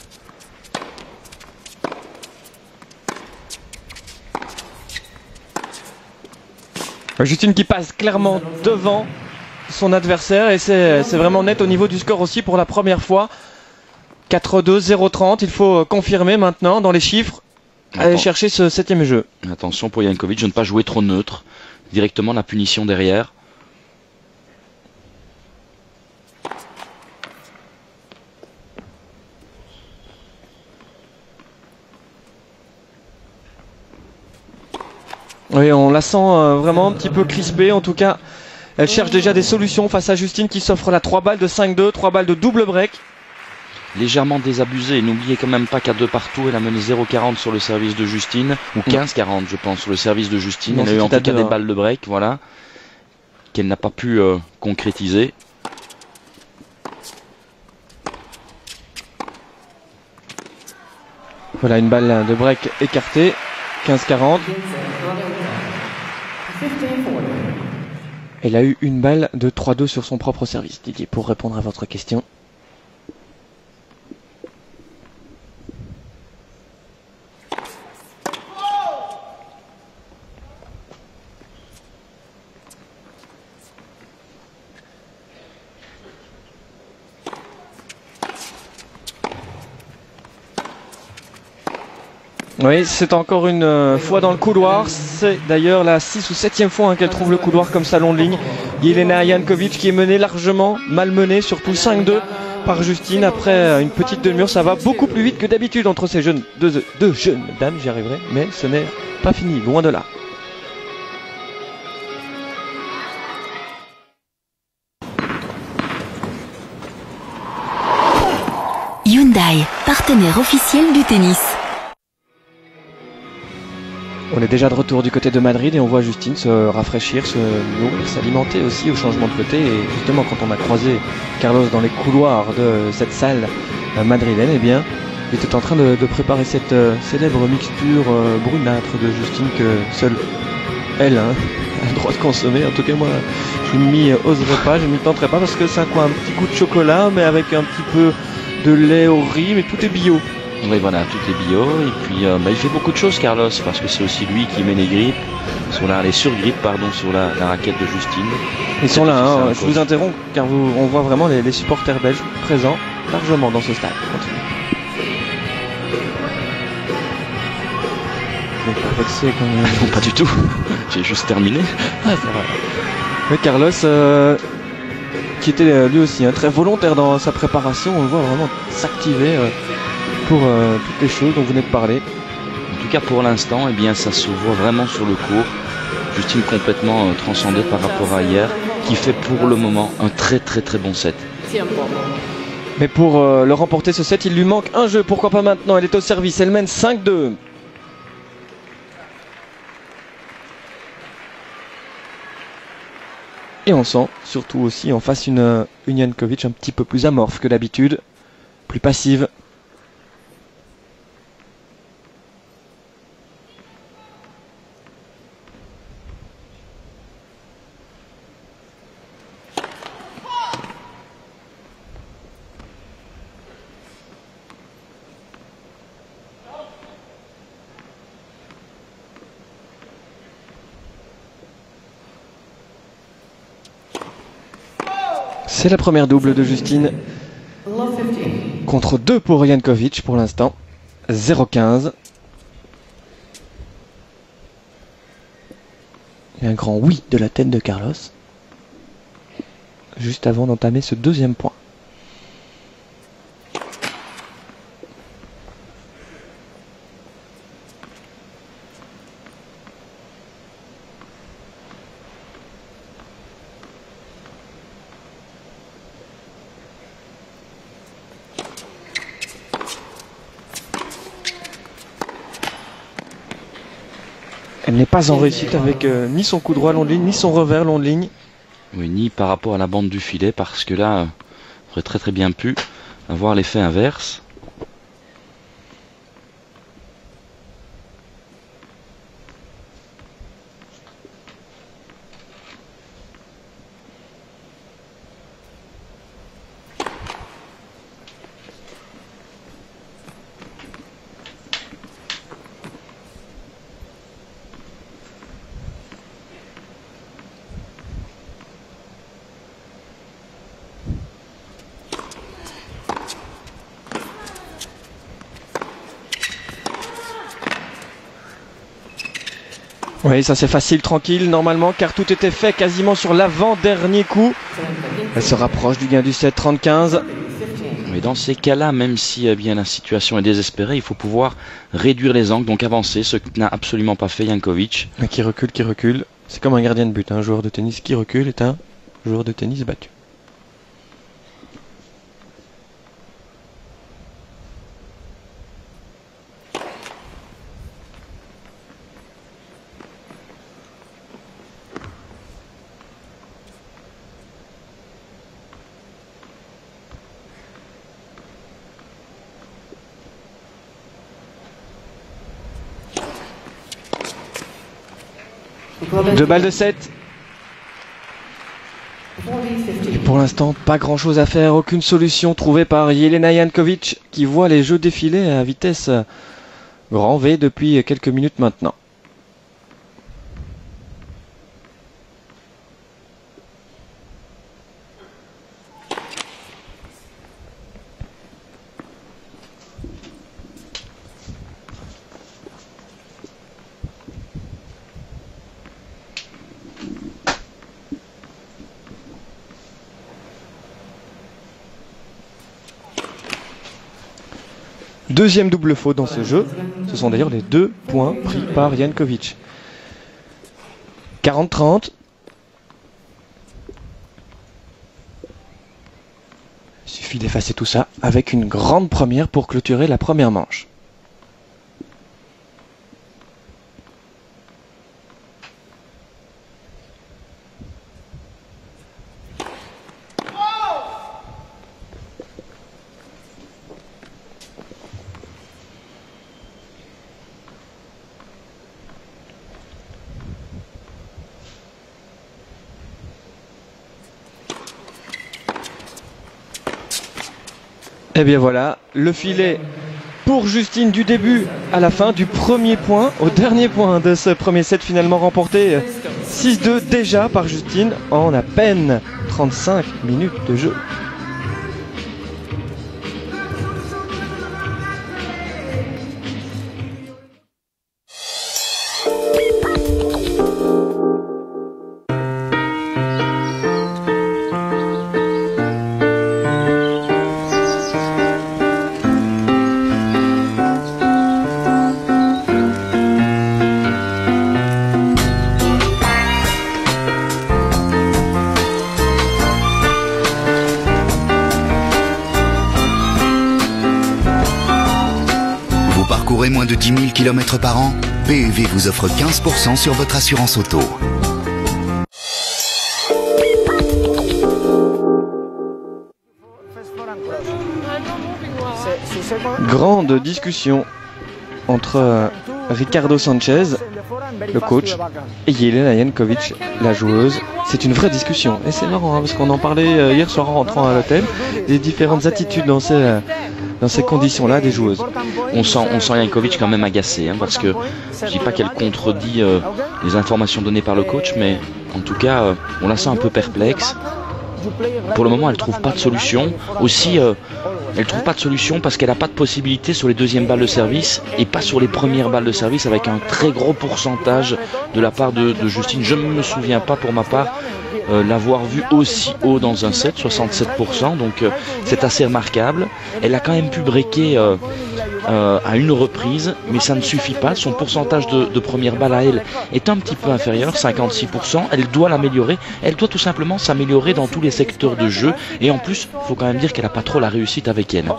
Justine qui passe clairement devant son adversaire et c'est, c'est vraiment net au niveau du score aussi pour la première fois. quatre deux, zéro trente, il faut confirmer maintenant dans les chiffres. Aller Attends. chercher ce septième jeu. Attention pour Jankovic de ne pas jouer trop neutre. Directement la punition derrière. Oui, on la sent euh, vraiment un petit peu crispée. En tout cas, elle cherche déjà des solutions face à Justine qui s'offre la trois balles de cinq deux, trois balles de double break. Légèrement désabusée. N'oubliez quand même pas qu'à deux partout, elle a mené zéro virgule quarante sur le service de Justine. Ou quinze quarante, je pense, sur le service de Justine. Non, elle a eu en c'était tout cas à deux, des hein. balles de break, voilà. Qu'elle n'a pas pu euh, concrétiser. Voilà une balle de break écartée. quinze quarante. Elle a eu une balle de trois deux sur son propre service, Didier, pour répondre à votre question. Oui, c'est encore une euh, fois dans le couloir. C'est d'ailleurs la six ou septième fois hein, qu'elle trouve le couloir comme ça long de ligne. Jelena Jankovic qui est menée largement, malmenée, surtout cinq deux par Justine. Après euh, une petite demi-heure, ça va beaucoup plus vite que d'habitude entre ces jeunes, deux, deux jeunes dames, j'y arriverai. Mais ce n'est pas fini, loin de là. Hyundai, partenaire officiel du tennis. On est déjà de retour du côté de Madrid et on voit Justine se rafraîchir, se nourrir, s'alimenter aussi au changement de côté. Et justement, quand on a croisé Carlos dans les couloirs de cette salle madrilène, eh bien, il était en train de, de préparer cette euh, célèbre mixture euh, brunâtre de Justine que seule elle hein, a le droit de consommer. En tout cas, moi, je ne m'y oserais pas, je ne m'y tenterais pas parce que c'est quoi, un petit goût de chocolat, mais avec un petit peu de lait au riz, mais tout est bio. Oui, voilà, tout est bio. Et puis, euh, bah, il fait beaucoup de choses, Carlos, parce que c'est aussi lui qui met les grippes, sur la, les surgrippes, pardon, sur la, la raquette de Justine. Ils sont là, hein, je vous interromps, car vous, on voit vraiment les, les supporters belges présents largement dans ce stade. Vous n'êtes pas vexé quand même. Non, pas du tout. J'ai juste terminé. Ah, ça va. Oui, Carlos, euh, qui était lui aussi hein, très volontaire dans sa préparation, on le voit vraiment s'activer. Euh, pour euh, toutes les choses dont vous venez de parler. En tout cas pour l'instant, eh bien, ça se voit vraiment sur le court. Justine complètement euh, transcendée par rapport à hier, qui fait pour le moment un très très très bon set. Mais pour euh, le remporter ce set, il lui manque un jeu. Pourquoi pas maintenant? Elle est au service, elle mène cinq deux. Et on sent surtout aussi en face une, une Jankovic un petit peu plus amorphe que d'habitude, plus passive. C'est la première double de Justine contre deux pour Jankovic pour l'instant. zéro quinze. Et un grand oui de la tête de Carlos. Juste avant d'entamer ce deuxième point. Elle n'est pas en réussite avec euh, ni son coup droit long de ligne, ni son revers long de ligne. Oui, ni par rapport à la bande du filet, parce que là, on aurait très très bien pu avoir l'effet inverse. Oui, ça c'est facile, tranquille, normalement, car tout était fait quasiment sur l'avant-dernier coup. Elle se rapproche du gain du set, trente-quinze. Mais dans ces cas-là, même si eh bien, la situation est désespérée, il faut pouvoir réduire les angles, donc avancer, ce que n'a absolument pas fait Jankovic. Mais qui recule, qui recule. C'est comme un gardien de but, un joueur de tennis qui recule est un joueur de tennis battu. Deux balles de sept. Et pour l'instant, pas grand chose à faire, aucune solution trouvée par Jelena Jankovic qui voit les jeux défiler à vitesse grand V depuis quelques minutes maintenant. Deuxième double faute dans ce jeu. Ce sont d'ailleurs les deux points pris par Jankovic. quarante trente. Il suffit d'effacer tout ça avec une grande première pour clôturer la première manche. Et bien voilà, le filet pour Justine du début à la fin, du premier point au dernier point de ce premier set, finalement remporté six deux déjà par Justine en à peine trente-cinq minutes de jeu. Moins de dix mille kilomètres par an, P E V vous offre quinze pour cent sur votre assurance auto. Grande discussion entre Ricardo Sanchez, le coach, et Jelena Jankovic, la joueuse. C'est une vraie discussion et c'est marrant hein, parce qu'on en parlait hier soir en rentrant à l'hôtel, des différentes attitudes dans ces, dans ces conditions-là des joueuses. On sent, on sent Jankovic quand même agacé hein, parce que je dis pas qu'elle contredit euh, les informations données par le coach, mais en tout cas euh, on la sent un peu perplexe. Pour le moment elle trouve pas de solution. Aussi euh, elle trouve pas de solution parce qu'elle n'a pas de possibilité sur les deuxièmes balles de service et pas sur les premières balles de service avec un très gros pourcentage de la part de, de Justine. Je ne me souviens pas pour ma part euh, l'avoir vu aussi haut dans un set, soixante-sept pour cent, donc euh, c'est assez remarquable. Elle a quand même pu breaker euh, euh, à une reprise, mais ça ne suffit pas. Son pourcentage de, de première balle à elle est un petit peu inférieur, cinquante-six pour cent. Elle doit l'améliorer, elle doit tout simplement s'améliorer dans tous les secteurs de jeu, et en plus, il faut quand même dire qu'elle n'a pas trop la réussite avec elle.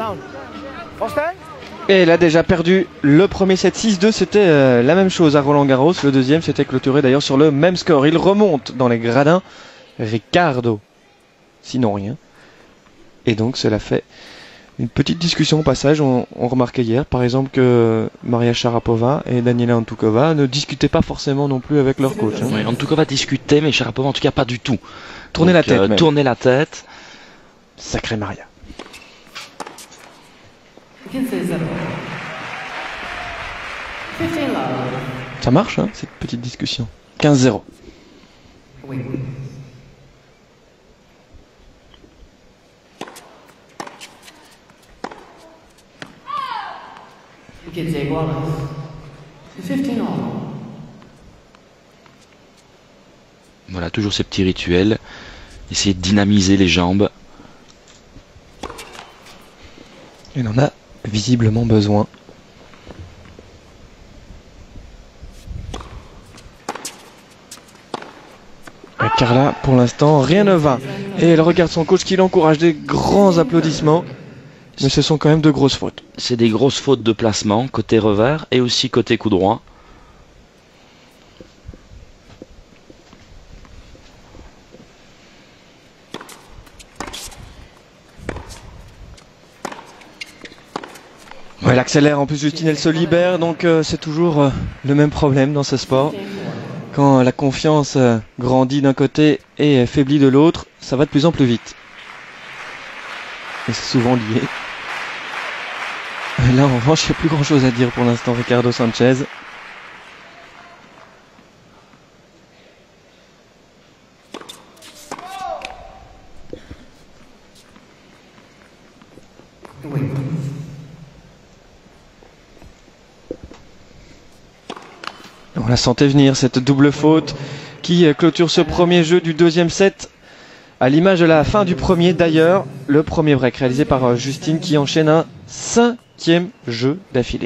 Et elle a déjà perdu le premier set six deux, c'était euh, la même chose à Roland Garros. Le deuxième s'était clôturé d'ailleurs sur le même score. Il remonte dans les gradins, Ricardo, sinon rien. Et donc cela fait une petite discussion au passage. On, on remarquait hier par exemple que Maria Sharapova et Daniela Antukova ne discutaient pas forcément non plus avec leur coach. Hein. Oui, Antukova discutait, mais Sharapova en tout cas pas du tout. Tourner la tête. Euh, tourner la tête. Sacré Maria. Ça marche, hein, cette petite discussion. quinze zéro. Voilà, toujours ces petits rituels. Essayer de dynamiser les jambes. Il en a visiblement besoin. Et Carla, pour l'instant, rien ne va. Et elle regarde son coach qui l'encourage, des grands applaudissements. Mais ce sont quand même de grosses fautes. C'est des grosses fautes de placement, côté revers et aussi côté coup droit. Ouais, elle accélère, en plus Justine elle se libère, donc euh, c'est toujours euh, le même problème dans ce sport. Quand euh, la confiance euh, grandit d'un côté et euh, faiblit de l'autre, ça va de plus en plus vite. Et c'est souvent lié. Et là en revanche, il n'y a plus grand chose à dire pour l'instant, Ricardo Sanchez. On la sentait venir, cette double faute qui clôture ce premier jeu du deuxième set. À l'image de la fin du premier d'ailleurs, le premier break réalisé par Justine qui enchaîne un cinq cinquième jeu d'affilée.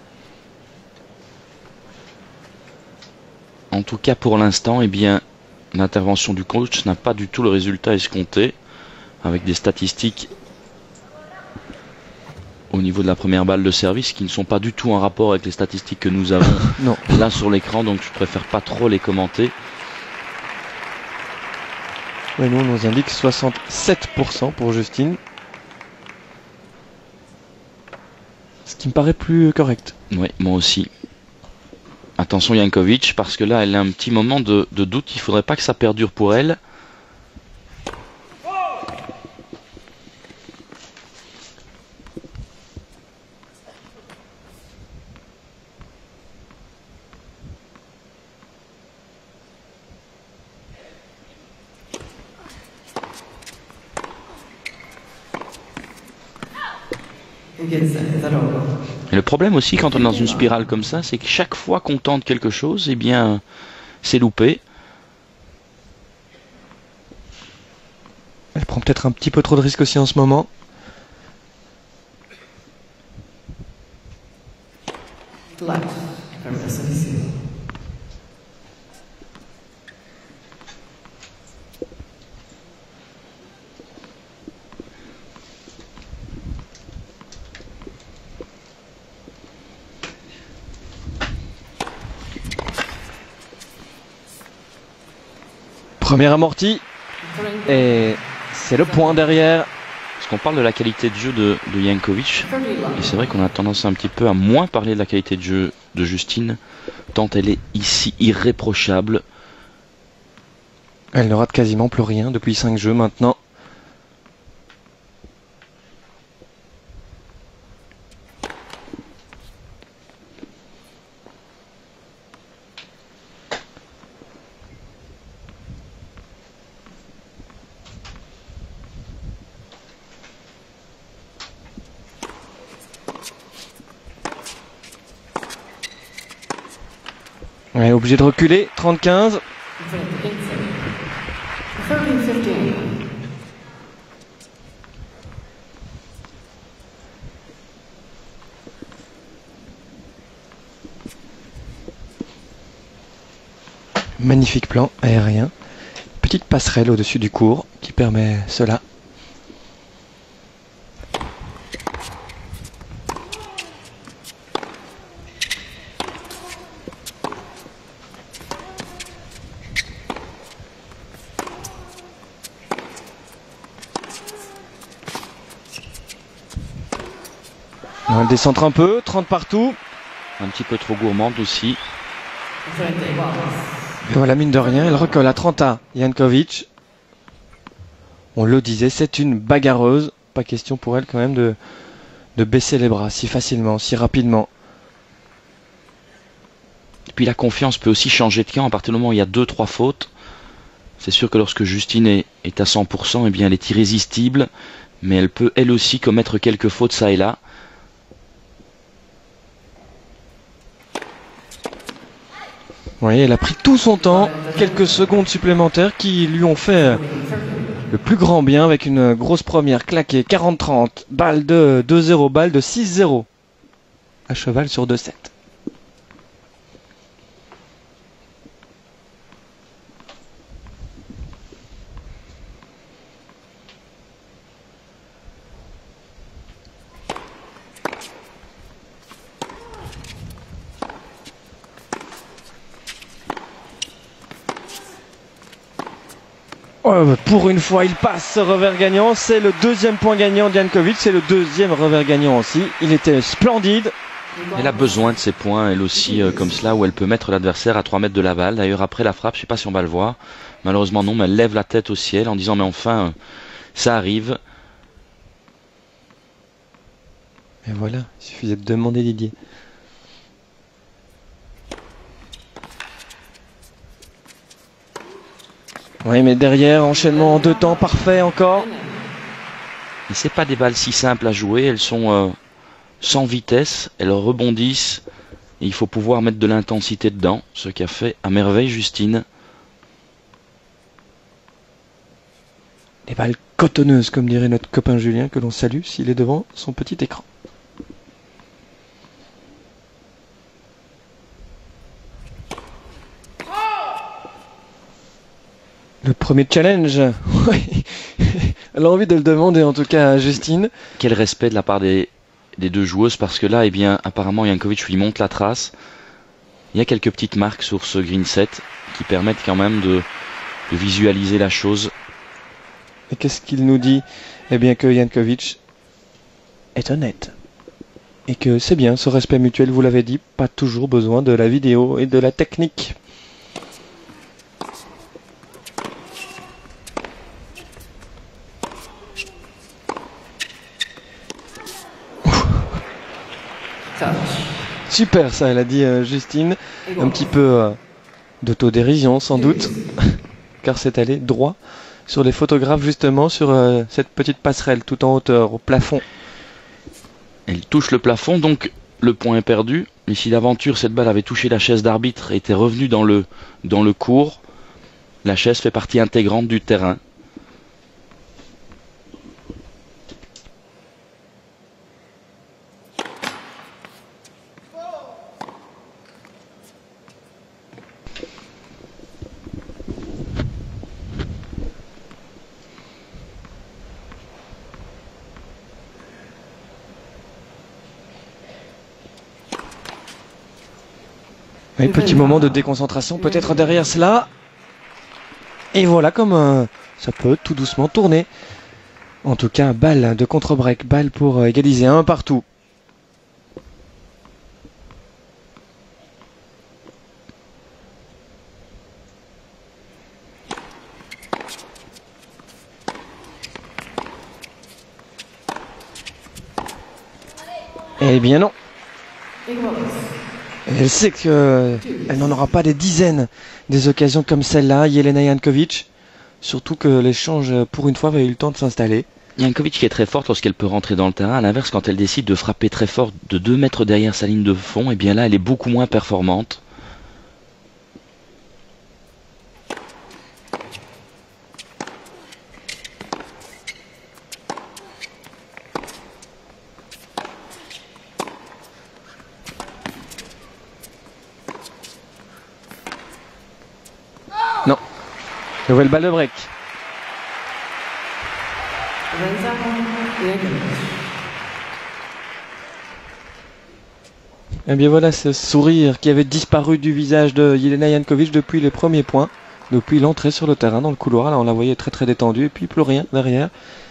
En tout cas, pour l'instant, eh bien, l'intervention du coach n'a pas du tout le résultat escompté, avec des statistiques au niveau de la première balle de service qui ne sont pas du tout en rapport avec les statistiques que nous avons non. là sur l'écran, donc je préfère pas trop les commenter. Oui, nous on nous indique soixante-sept pour cent pour Justine. Ce qui me paraît plus correct. Oui, moi aussi. Attention Jankovic, parce que là elle a un petit moment de, de doute, il ne faudrait pas que ça perdure pour elle. Et le problème aussi quand on est dans une spirale comme ça, c'est que chaque fois qu'on tente quelque chose, eh bien, c'est loupé. Elle prend peut-être un petit peu trop de risques aussi en ce moment. Première amortie. Et c'est le point derrière. Parce qu'on parle de la qualité de jeu de, de Jankovic. Et c'est vrai qu'on a tendance un petit peu à moins parler de la qualité de jeu de Justine, tant elle est ici irréprochable. Elle ne rate quasiment plus rien depuis cinq jeux maintenant. Ouais, obligé de reculer, trente quinze. Magnifique plan aérien. Petite passerelle au-dessus du court qui permet cela. On décentre un peu, trente partout. Un petit peu trop gourmande aussi. Et voilà, mine de rien, elle recolle à trente à Jankovic. On le disait, c'est une bagarreuse. Pas question pour elle quand même de, de baisser les bras si facilement, si rapidement. Et puis la confiance peut aussi changer de camp à partir du moment où il y a deux trois fautes. C'est sûr que lorsque Justine est, est à cent pour cent, eh bien elle est irrésistible. Mais elle peut elle aussi commettre quelques fautes ça et là. Oui, elle a pris tout son temps, quelques secondes supplémentaires qui lui ont fait le plus grand bien avec une grosse première claquée, quarante trente, balle de deux zéro, balle de six zéro. À cheval sur deux sept. Oh, pour une fois, il passe ce revers gagnant. C'est le deuxième point gagnant de Jankovic. C'est le deuxième revers gagnant aussi. Il était splendide. Elle a besoin de ces points, elle aussi, euh, comme cela, où elle peut mettre l'adversaire à trois mètres de la balle. D'ailleurs, après la frappe, je ne sais pas si on va le voir. Malheureusement, non, mais elle lève la tête au ciel en disant, mais enfin, euh, ça arrive. Et voilà, il suffisait de demander Didier. Oui, mais derrière, enchaînement en deux temps, parfait encore. Et c'est pas des balles si simples à jouer, elles sont euh, sans vitesse, elles rebondissent, et il faut pouvoir mettre de l'intensité dedans, ce qu'a fait à merveille Justine. Des balles cotonneuses, comme dirait notre copain Julien, que l'on salue s'il est devant son petit écran. Le premier challenge. Oui. Elle a envie de le demander en tout cas à Justine. Quel respect de la part des, des deux joueuses, parce que là, eh bien, apparemment, Jankovic lui monte la trace. Il y a quelques petites marques sur ce green set qui permettent quand même de, de visualiser la chose. Et qu'est-ce qu'il nous dit? Eh bien que Jankovic est honnête. Et que c'est bien, ce respect mutuel, vous l'avez dit, pas toujours besoin de la vidéo et de la technique. Super ça, elle a dit euh, Justine. Un petit peu euh, d'autodérision sans doute, car c'est allé droit sur les photographes justement, sur euh, cette petite passerelle tout en hauteur, au plafond. Elle touche le plafond, donc le point est perdu. Mais si d'aventure cette balle avait touché la chaise d'arbitre et était revenue dans le, dans le court, la chaise fait partie intégrante du terrain. Oui, petit moment de déconcentration peut-être derrière cela. Et voilà comme euh, ça peut tout doucement tourner. En tout cas, balle de contre-break, balle pour euh, égaliser un partout. Eh bien non. Elle sait qu'elle n'en aura pas des dizaines des occasions comme celle-là, Jelena Jankovic. Surtout que l'échange, pour une fois, avait eu le temps de s'installer. Jankovic qui est très forte lorsqu'elle peut rentrer dans le terrain. À l'inverse, quand elle décide de frapper très fort de deux mètres derrière sa ligne de fond, et bien là, elle est beaucoup moins performante. Non. Nouvelle balle de break. Et bien voilà ce sourire qui avait disparu du visage de Jelena Jankovic depuis les premiers points, depuis l'entrée sur le terrain dans le couloir. Là on la voyait très très détendue et puis plus rien derrière.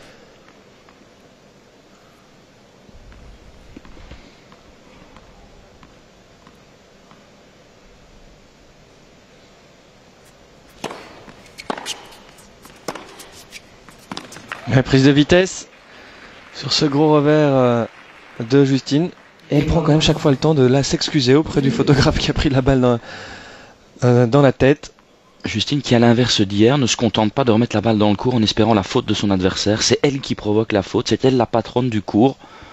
La prise de vitesse sur ce gros revers euh, de Justine. Et elle prend quand même chaque fois le temps de là s'excuser auprès du photographe qui a pris la balle dans, euh, dans la tête. Justine qui, à l'inverse d'hier, ne se contente pas de remettre la balle dans le court en espérant la faute de son adversaire. C'est elle qui provoque la faute, c'est elle la patronne du court.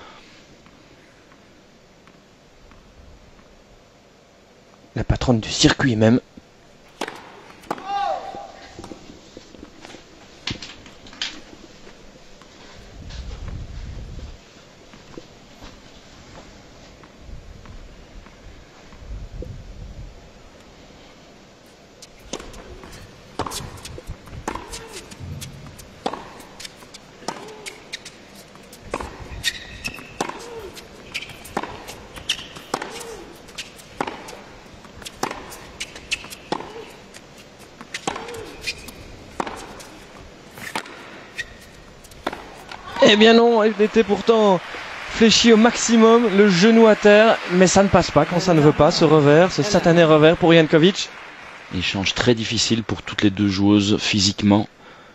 La patronne du circuit même. Eh bien non, elle était pourtant fléchie au maximum, le genou à terre, mais ça ne passe pas quand ça ne veut pas, ce revers, ce satané revers pour Jankovic. Échange très difficile pour toutes les deux joueuses physiquement.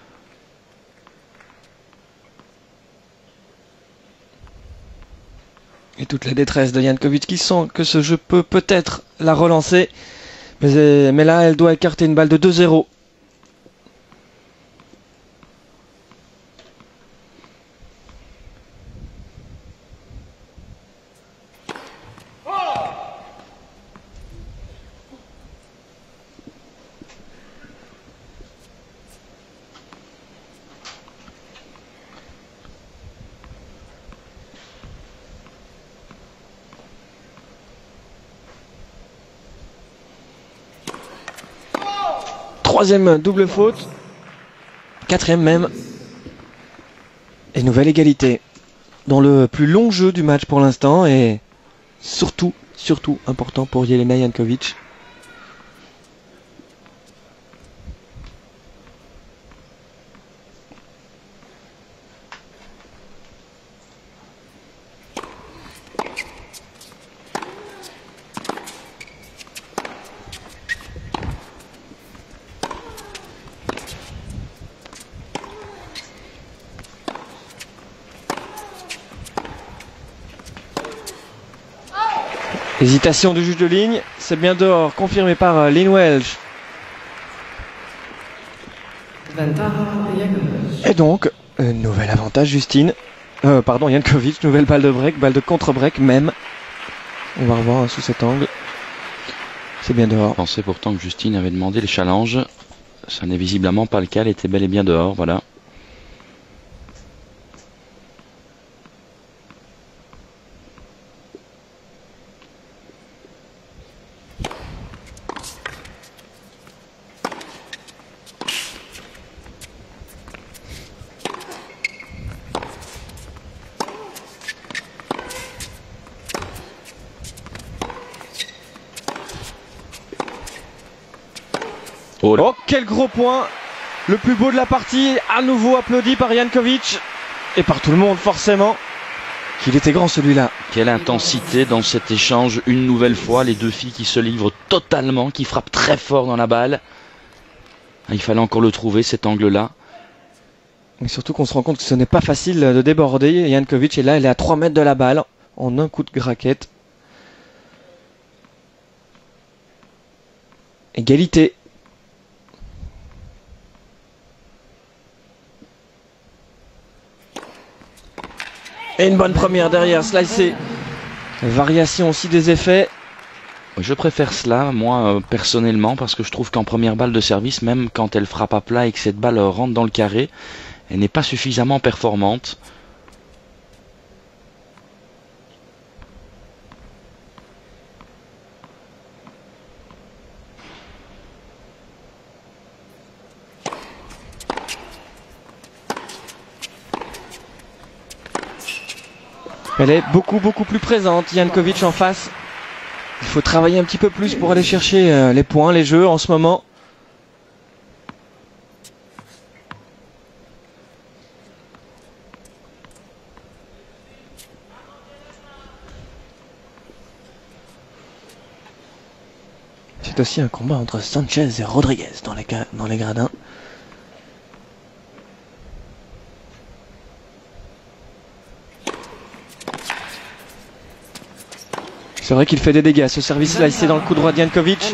Et toute la détresse de Jankovic qui sent que ce jeu peut peut-être la relancer. Mais, mais là, elle doit écarter une balle de deux zéro. Troisième double faute. quatrième même. Et nouvelle égalité dans le plus long jeu du match pour l'instant et surtout, surtout important pour Jelena Jankovic. Hésitation du juge de ligne, c'est bien dehors, confirmé par euh, Lynn Welsh. Et donc, euh, nouvel avantage Justine, euh, pardon Jankovic, nouvelle balle de break, balle de contre-break même. On va revoir hein, sous cet angle. C'est bien dehors. Je pensais pourtant que Justine avait demandé les challenges. Ça n'est visiblement pas le cas, elle était bel et bien dehors, voilà. Oh, oh, quel gros point! Le plus beau de la partie, à nouveau applaudi par Jankovic et par tout le monde forcément. Qu'il était grand celui-là. Quelle intensité dans cet échange, une nouvelle fois, les deux filles qui se livrent totalement, qui frappent très fort dans la balle. Il fallait encore le trouver cet angle-là. Mais surtout qu'on se rend compte que ce n'est pas facile de déborder. Jankovic est là, elle est à trois mètres de la balle en un coup de raquette. Égalité. Et une bonne première derrière, slicé. Variation aussi des effets. Je préfère cela, moi, euh, personnellement, parce que je trouve qu'en première balle de service, même quand elle frappe à plat et que cette balle rentre dans le carré, elle n'est pas suffisamment performante. Elle est beaucoup beaucoup plus présente, Jankovic en face. Il faut travailler un petit peu plus pour aller chercher euh, les points, les jeux en ce moment. C'est aussi un combat entre Sanchez et Rodriguez dans les, dans les gradins. C'est vrai qu'il fait des dégâts, ce service-là, ici dans le coup droit de Jankovic.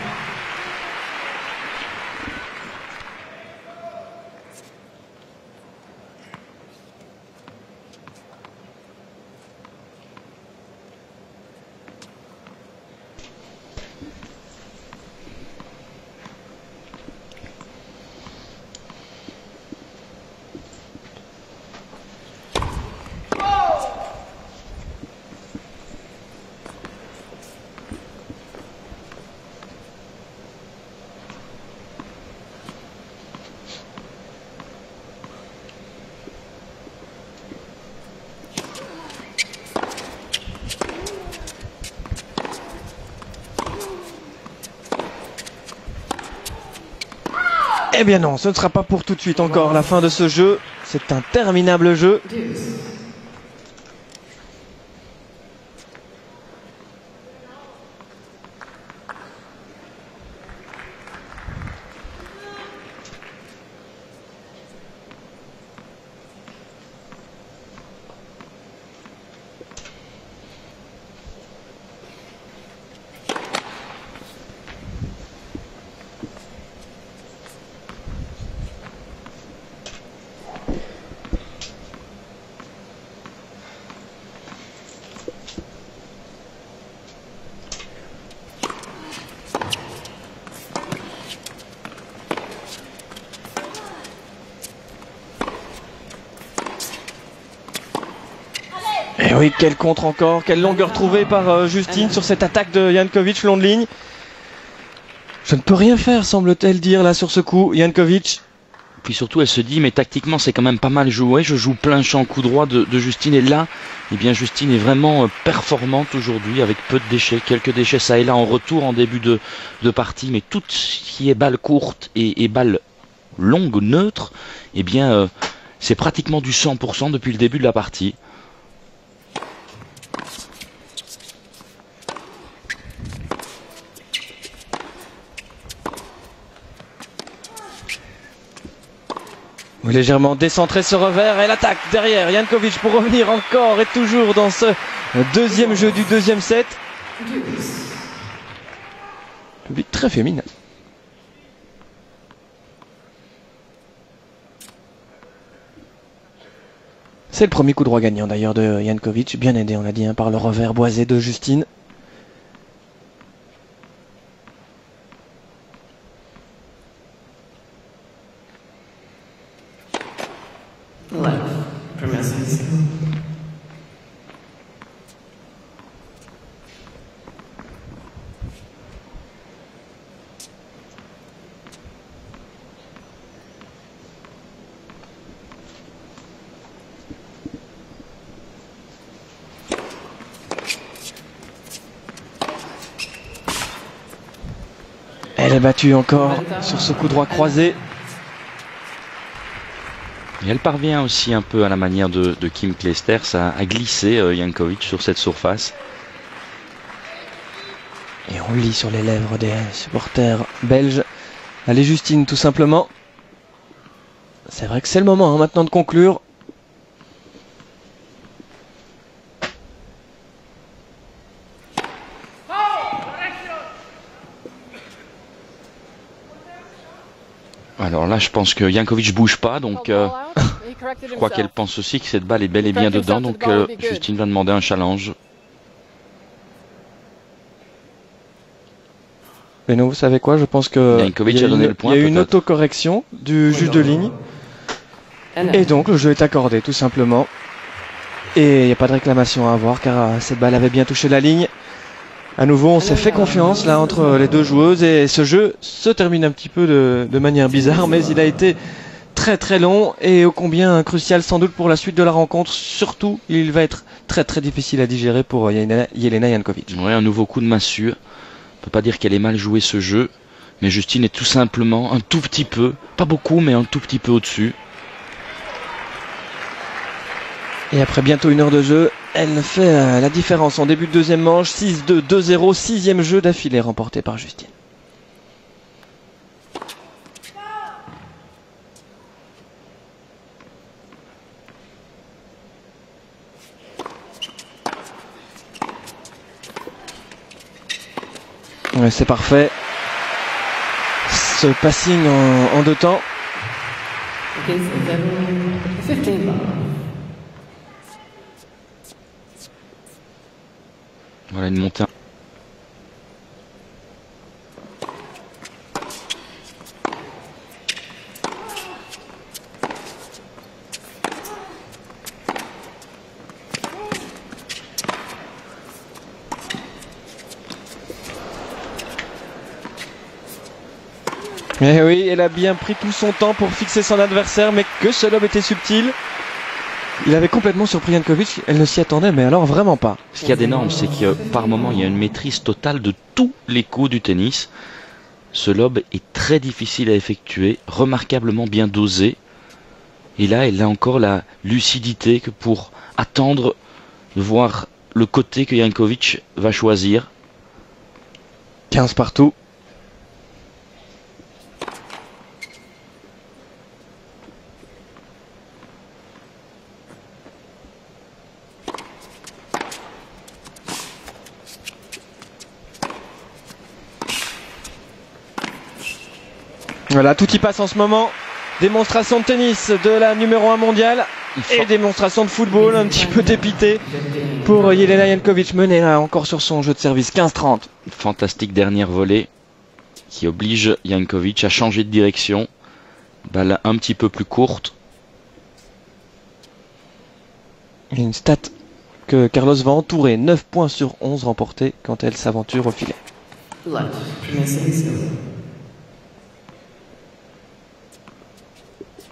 Eh bien non, ce ne sera pas pour tout de suite encore la fin de ce jeu. C'est un terminable jeu. Et oui, quel contre encore, quelle longueur trouvée par euh, Justine sur cette attaque de Jankovic long de ligne. Je ne peux rien faire, semble-t-elle dire là sur ce coup, Jankovic. puis surtout elle se dit mais tactiquement c'est quand même pas mal joué, je joue plein champ coup droit de, de Justine, et là eh bien Justine est vraiment euh, performante aujourd'hui avec peu de déchets, quelques déchets ça et là en retour en début de, de partie, mais tout ce qui est balle courte et, et balle longue ou neutre, eh bien euh, c'est pratiquement du cent pour cent depuis le début de la partie. Légèrement décentré ce revers et l'attaque derrière Jankovic pour revenir encore et toujours dans ce deuxième jeu du deuxième set. Public très féminin. C'est le premier coup droit gagnant d'ailleurs de Jankovic, bien aidé on l'a dit hein, par le revers boisé de Justine. Left. Premises. Elle est battue encore sur ce coup droit croisé. Et elle parvient aussi un peu à la manière de, de Kim Clijsters à, à glisser euh, Jankovic sur cette surface. Et on lit sur les lèvres des supporters belges. Allez Justine tout simplement. C'est vrai que c'est le moment hein, maintenant de conclure. Alors là je pense que Jankovic bouge pas, donc euh, je crois qu'elle pense aussi que cette balle est bel et bien dedans, donc euh, Justine va demander un challenge. Mais non, vous savez quoi, je pense que Jankovic il y a, a donné une, le point, il y a une peut-être. autocorrection du juge de ligne. Et donc le jeu est accordé tout simplement. Et il n'y a pas de réclamation à avoir car euh, cette balle avait bien touché la ligne. À nouveau, on s'est fait confiance là entre les deux joueuses et ce jeu se termine un petit peu de, de manière bizarre, mais il a été très très long et ô combien crucial sans doute pour la suite de la rencontre. Surtout, il va être très très difficile à digérer pour Jelena Jankovic. Ouais, un nouveau coup de massue. On peut pas dire qu'elle ait mal joué ce jeu, mais Justine est tout simplement un tout petit peu, pas beaucoup, mais un tout petit peu au-dessus. Et après bientôt une heure de jeu, elle fait euh, la différence en début de deuxième manche. six deux, deux zéro, sixième jeu d'affilée remporté par Justine. Ouais, c'est parfait. Ce passing en, en deux temps. Okay, so fifteen ball. Voilà une montée. Eh oui, elle a bien pris tout son temps pour fixer son adversaire, mais que ce lob était subtil. Il avait complètement surpris Jankovic, elle ne s'y attendait, mais alors vraiment pas. Ce qu'il y a d'énorme, c'est que par moment, il y a une maîtrise totale de tous les coups du tennis. Ce lob est très difficile à effectuer, remarquablement bien dosé. Et là, elle a encore la lucidité que pour attendre de voir le côté que Jankovic va choisir. quinze partout. Voilà, tout y passe en ce moment. Démonstration de tennis de la numéro un mondiale et démonstration de football un petit peu dépité pour Jelena Jankovic, menée là encore sur son jeu de service. quinze trente. Fantastique dernière volée qui oblige Jankovic à changer de direction. Balle un petit peu plus courte. Une stat que Carlos va entourer. neuf points sur onze remportés quand elle s'aventure au filet. Left. Premises.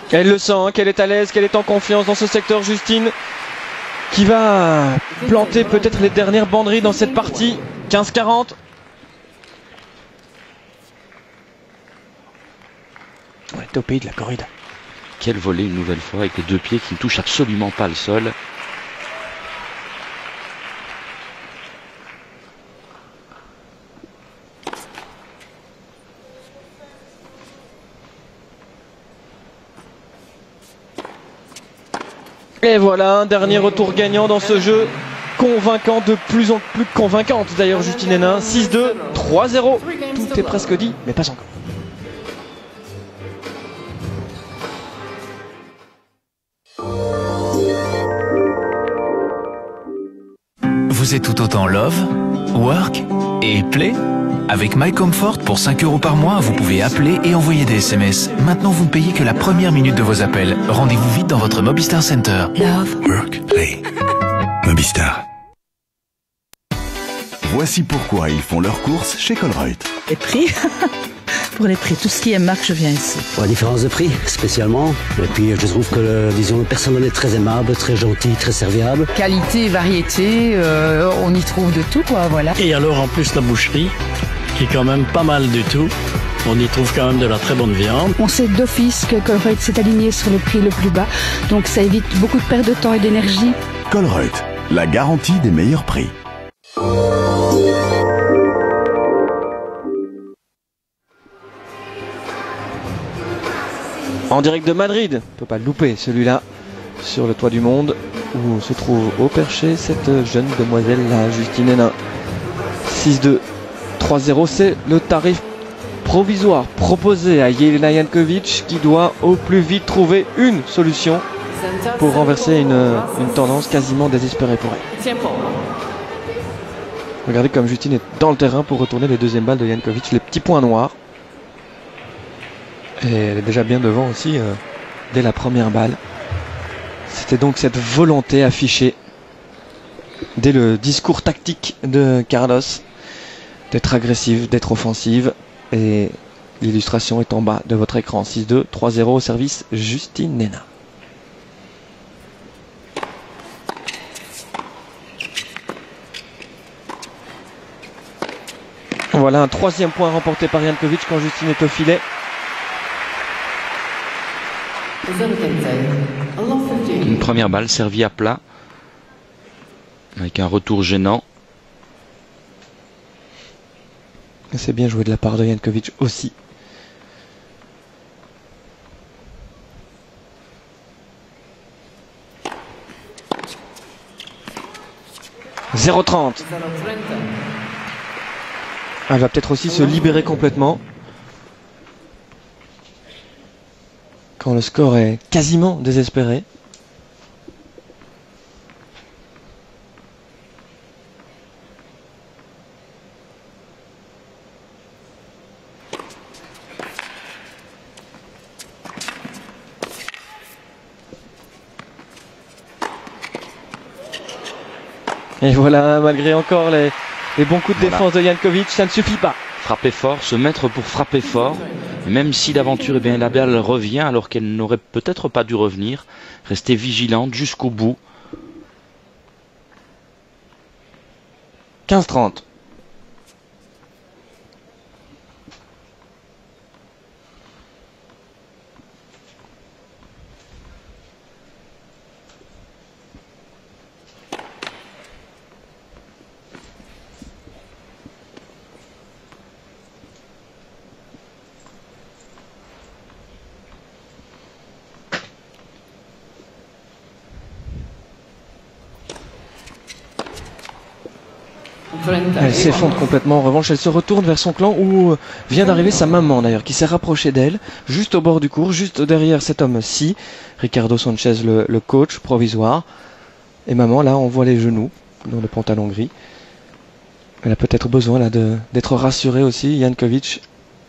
Elle le sent, hein, qu'elle est à l'aise, qu'elle est en confiance dans ce secteur, Justine, qui va planter peut-être les dernières banderies dans cette partie. quinze quarante. On est au pays de la corrida. Quel volet une nouvelle fois avec les deux pieds qui ne touchent absolument pas le sol. Et voilà un dernier retour gagnant dans ce jeu, convaincant, de plus en plus convaincante d'ailleurs, Justine Hénin. Six deux, trois zéro, tout est presque dit, mais pas encore. Vous êtes tout autant love, work et play? Avec MyComfort, pour cinq euros par mois, vous pouvez appeler et envoyer des S M S. Maintenant, vous ne payez que la première minute de vos appels. Rendez-vous vite dans votre Mobistar Center. Love. Work, play. Mobistar. Voici pourquoi ils font leurs courses chez Colruyt. Les prix Pour les prix, tout ce qui est marque, je viens ici. Pour la différence de prix, spécialement. Et puis, je trouve que, le, disons, le personnel est très aimable, très gentil, très serviable. Qualité, variété, euh, on y trouve de tout, quoi, voilà. Et alors, en plus, la boucherie, qui est quand même pas mal du tout. On y trouve quand même de la très bonne viande. On sait d'office que Colruyt s'est aligné sur le prix le plus bas, donc ça évite beaucoup de perte de temps et d'énergie. Colruyt, la garantie des meilleurs prix. En direct de Madrid, on ne peut pas le louper celui-là, sur le toit du monde, où se trouve au perché cette jeune demoiselle, la Justine Hénin. six deux, trois zéro, c'est le tarif provisoire proposé à Jelena Jankovic, qui doit au plus vite trouver une solution pour renverser une, une tendance quasiment désespérée pour elle. Regardez comme Justine est dans le terrain pour retourner les deuxièmes balles de Jankovic, les petits points noirs. Et elle est déjà bien devant aussi euh, dès la première balle. C'était donc cette volonté affichée dès le discours tactique de Carlos d'être agressive, d'être offensive. Et l'illustration est en bas de votre écran. six deux, trois zéro au service Justine Hénin. Voilà un troisième point remporté par Jankovic quand Justine est au filet. Une première balle servie à plat avec un retour gênant. C'est bien joué de la part de Jankovic aussi. zéro trente. Elle va peut-être aussi se libérer complètement. Quand le score est quasiment désespéré. Et voilà, malgré encore les, les bons coups de voilà. défense de Jankovic, ça ne suffit pas. Frapper fort, se mettre pour frapper fort. Et même si d'aventure, eh bien, la balle revient alors qu'elle n'aurait peut-être pas dû revenir, rester vigilante jusqu'au bout. quinze trente. Elle s'effondre complètement. En revanche, elle se retourne vers son clan où vient d'arriver sa maman d'ailleurs, qui s'est rapprochée d'elle, juste au bord du cours, juste derrière cet homme-ci, Ricardo Sanchez, le, le coach provisoire. Et maman, là, on voit les genoux dans le pantalon gris. Elle a peut-être besoin là de d'être rassurée aussi, Jankovic.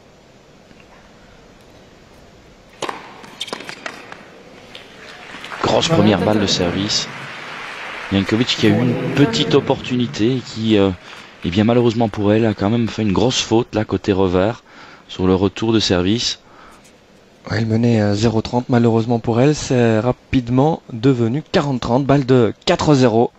Grosse première balle de service. Jankovic qui a eu une petite opportunité et qui, euh, eh bien malheureusement pour elle, a quand même fait une grosse faute là côté revers sur le retour de service. Elle menait zéro trente, malheureusement pour elle, c'est rapidement devenu quarante trente, balle de quatre zéro.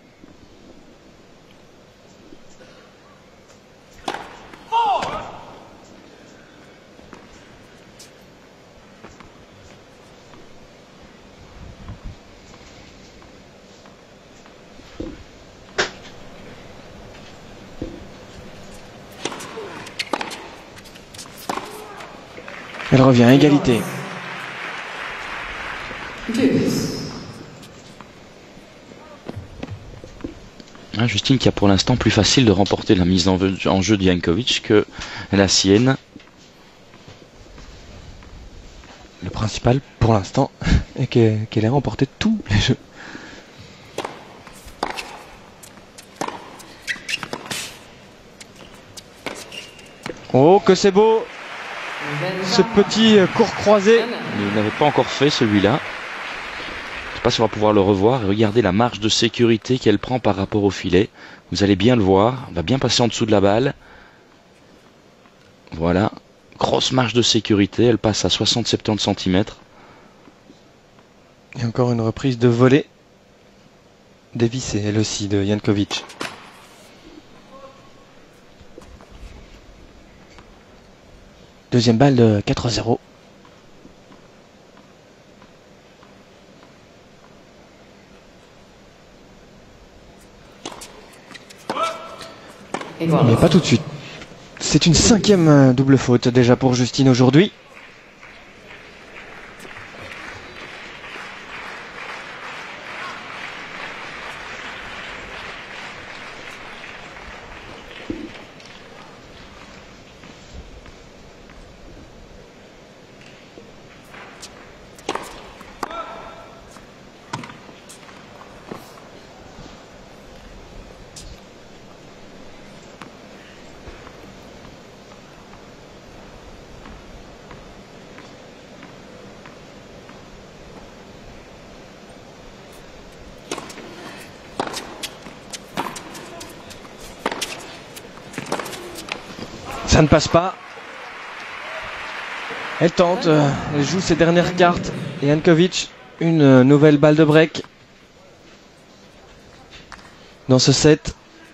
Elle revient à égalité. Hein, Justine qui a pour l'instant plus facile de remporter la mise en, en jeu de Jankovic que la sienne. Le principal pour l'instant est qu'elle qu'elle ait remporté tous les jeux. Oh que c'est beau! Ce petit court croisé. Il n'avait pas encore fait celui-là. Je ne sais pas si on va pouvoir le revoir. Et regardez la marge de sécurité qu'elle prend par rapport au filet. Vous allez bien le voir. Elle va bien passer en dessous de la balle. Voilà. Grosse marge de sécurité. Elle passe à soixante à soixante-dix centimètres. Et encore une reprise de volée. Dévissée, elle aussi, de Jankovic. Deuxième balle de quatre zéro. Mais pas tout de suite. C'est une cinquième double faute déjà pour Justine aujourd'hui. Ça ne passe pas. Elle tente, elle joue ses dernières cartes. Et Jankovic, une nouvelle balle de break dans ce set.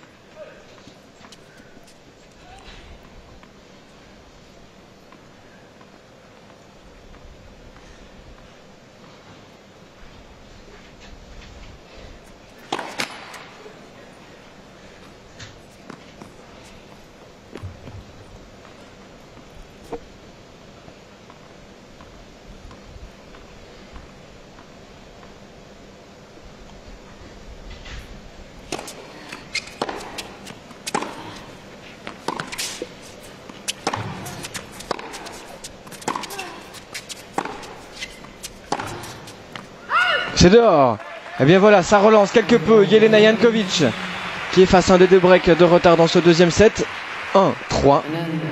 C'est dehors. Et bien voilà, ça relance quelque peu Jelena Jankovic qui efface un des deux breaks de retard dans ce deuxième set. un trois.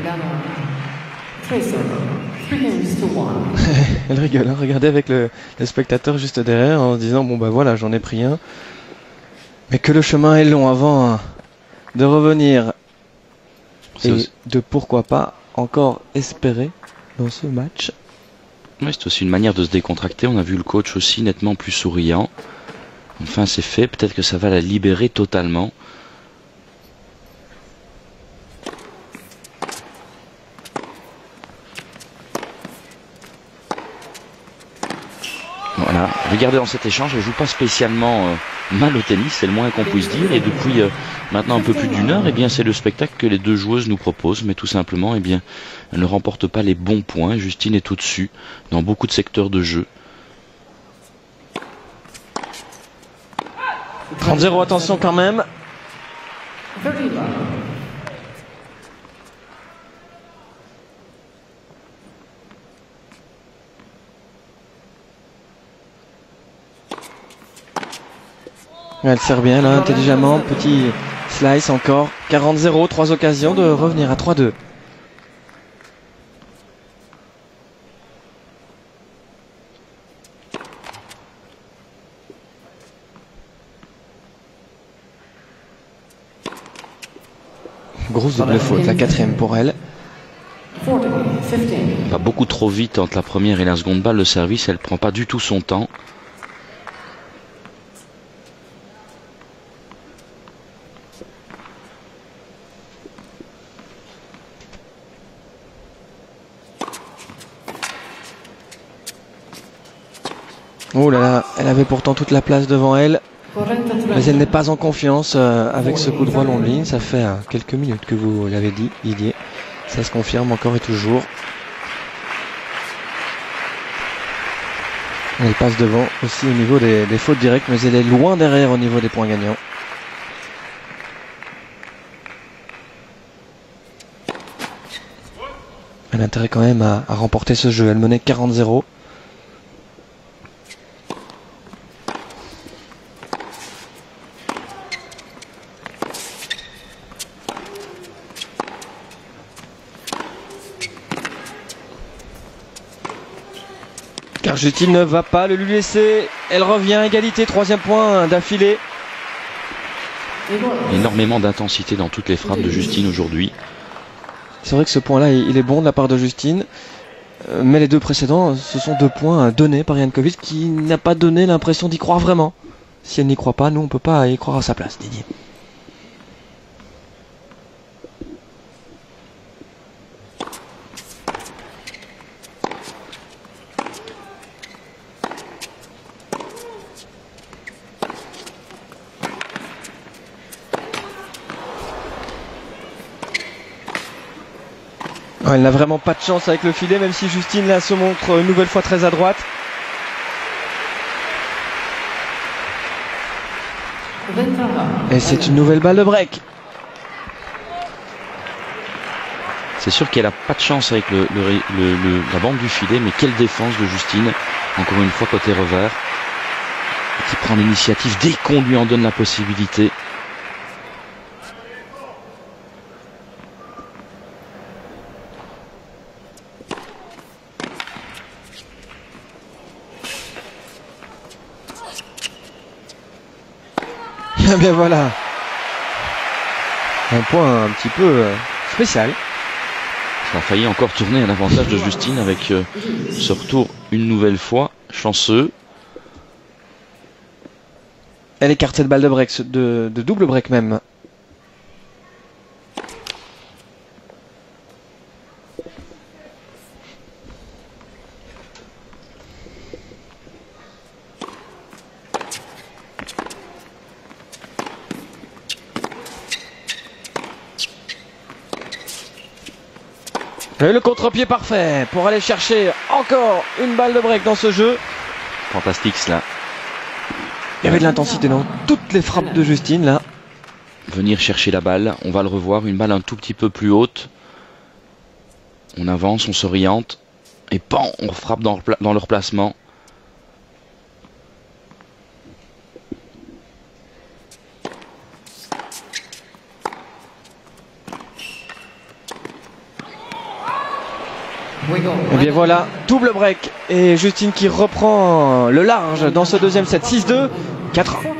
Elle rigole, hein. Regardez avec le, le spectateur juste derrière en se disant bon bah voilà, j'en ai pris un. Mais que le chemin est long avant hein, de revenir et aussi de pourquoi pas encore espérer dans ce match. Oui, c'est aussi une manière de se décontracter. On a vu le coach aussi nettement plus souriant. Enfin, c'est fait. Peut-être que ça va la libérer totalement. Voilà. Regardez dans cet échange, elle joue pas spécialement euh, mal au tennis, c'est le moins qu'on puisse dire. Et depuis euh, maintenant un peu plus d'une heure, eh bien, c'est le spectacle que les deux joueuses nous proposent. Mais tout simplement, eh bien, elles ne remportent pas les bons points. Justine est au-dessus dans beaucoup de secteurs de jeu. trente zéro, attention quand même. Elle sert bien là, intelligemment. Petit slice encore. quarante zéro, trois occasions de revenir à trois deux. Grosse double faute, la quatrième pour elle. Pas beaucoup trop vite entre la première et la seconde balle. Le service, elle prend pas du tout son temps. Oh là là, elle avait pourtant toute la place devant elle, mais elle n'est pas en confiance euh, avec ce coup droit long de ligne. Ça fait euh, quelques minutes que vous l'avez dit, Didier. Ça se confirme encore et toujours. Elle passe devant aussi au niveau des, des fautes directes, mais elle est loin derrière au niveau des points gagnants. Elle a intérêt quand même à, à remporter ce jeu. Elle menait quarante zéro. Car Justine ne va pas le lui laisser. Elle revient, égalité, troisième point d'affilée. Énormément d'intensité dans toutes les frappes de Justine aujourd'hui. C'est vrai que ce point-là, il est bon de la part de Justine. Mais les deux précédents, ce sont deux points donnés par Jankovic qui n'a pas donné l'impression d'y croire vraiment. Si elle n'y croit pas, nous on ne peut pas y croire à sa place, Didier. Elle n'a vraiment pas de chance avec le filet, même si Justine là se montre une nouvelle fois très à droite. Et c'est une nouvelle balle de break. C'est sûr qu'elle n'a pas de chance avec le, le, le, le, la bande du filet, mais quelle défense de Justine, encore une fois côté revers, qui prend l'initiative dès qu'on lui en donne la possibilité. Eh bien voilà, un point un petit peu euh, spécial. Ça a failli encore tourner à l'avantage de Justine avec euh, ce retour une nouvelle fois, chanceux. Elle écarte cette balle de break, de, de double break même. Et le contre-pied parfait pour aller chercher encore une balle de break dans ce jeu. Fantastique cela. Il y avait de l'intensité dans toutes les frappes de Justine là. Venir chercher la balle, on va le revoir, une balle un tout petit peu plus haute. On avance, on s'oriente et pan, on frappe dans, dans leur placement. Et bien voilà, double break et Justine qui reprend le large dans ce deuxième set. Six deux, quatre un.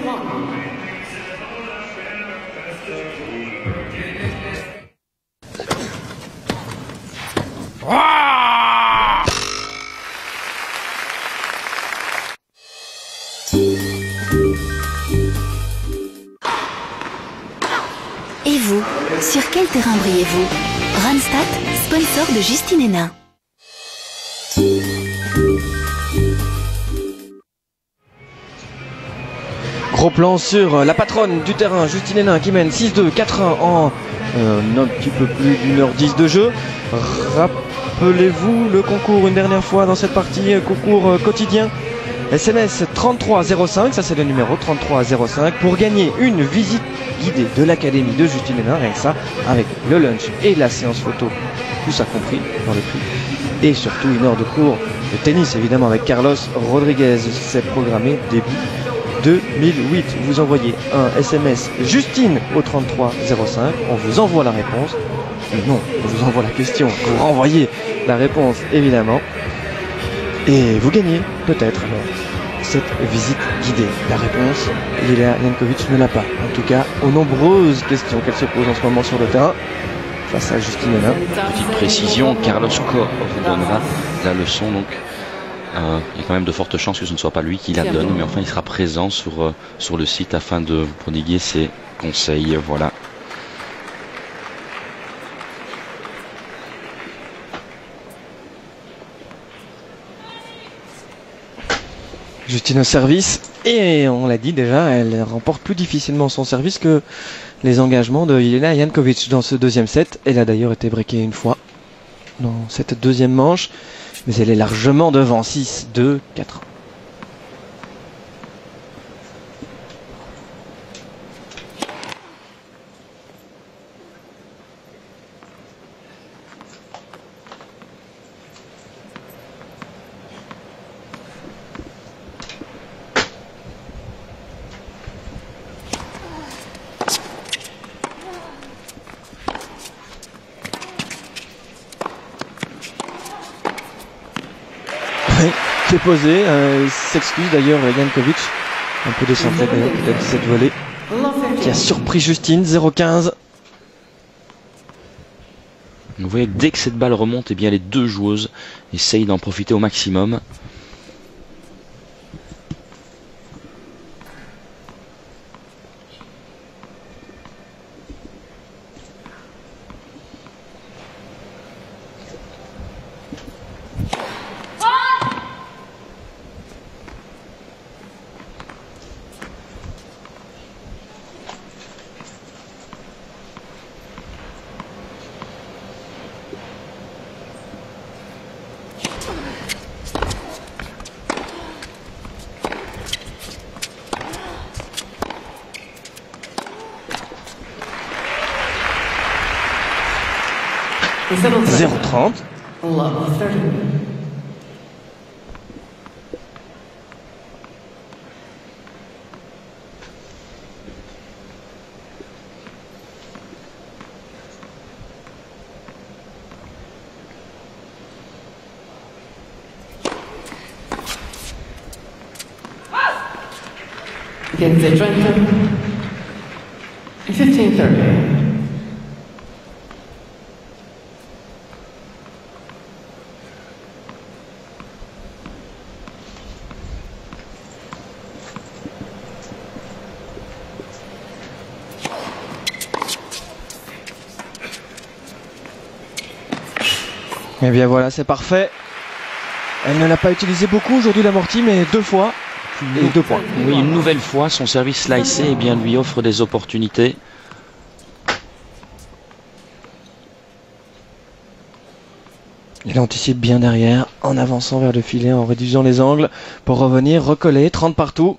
Et vous, sur quel terrain brillez-vous? Randstad, sponsor de Justine Hénin. Gros plan sur la patronne du terrain, Justine Hénin, qui mène six deux, quatre un en euh, un petit peu plus d'une heure dix de jeu. Rappelez-vous le concours une dernière fois dans cette partie, concours euh, quotidien. S M S trente-trois zéro cinq, ça c'est le numéro trente-trois zéro cinq, pour gagner une visite guidée de l'académie de Justine Hénin, rien que ça, avec le lunch et la séance photo, tout ça compris dans le prix. Et surtout une heure de cours de tennis, évidemment, avec Carlos Rodriguez. C'est programmé début deux mille huit. Vous envoyez un S M S Justine au trente-trois zéro cinq, on vous envoie la réponse. Euh, non, on vous envoie la question, vous renvoyez la réponse, évidemment. Et vous gagnez peut-être cette visite guidée. La réponse, Lilia Jankovic ne l'a pas. En tout cas, aux nombreuses questions qu'elle se pose en ce moment sur le terrain. face à Justine Hénin. Petite précision, Carlos Co vous donnera la leçon, donc euh, il y a quand même de fortes chances que ce ne soit pas lui qui la donne, mais enfin il sera présent sur, euh, sur le site afin de vous prodiguer ses conseils. Voilà. Justine au service, et on l'a dit déjà, elle remporte plus difficilement son service que les engagements de Jelena Jankovic dans ce deuxième set. Elle a d'ailleurs été breakée une fois dans cette deuxième manche, mais elle est largement devant, six, deux, quatre. Déposé, euh, il s'excuse d'ailleurs Jankovic, un peu décentré d'ailleurs peut-être cette volée qui a surpris Justine. Zéro quinze. Vous voyez que dès que cette balle remonte, eh bien les deux joueuses essayent d'en profiter au maximum. zéro trente. Against the Trenton, fifteen thirty. Et bien voilà, c'est parfait. Elle ne l'a pas utilisé beaucoup aujourd'hui l'amorti, mais deux fois. Et deux points. Oui, une nouvelle fois, son service slicé eh bien, lui offre des opportunités. Il anticipe bien derrière, en avançant vers le filet, en réduisant les angles, pour revenir, recoller, trente partout.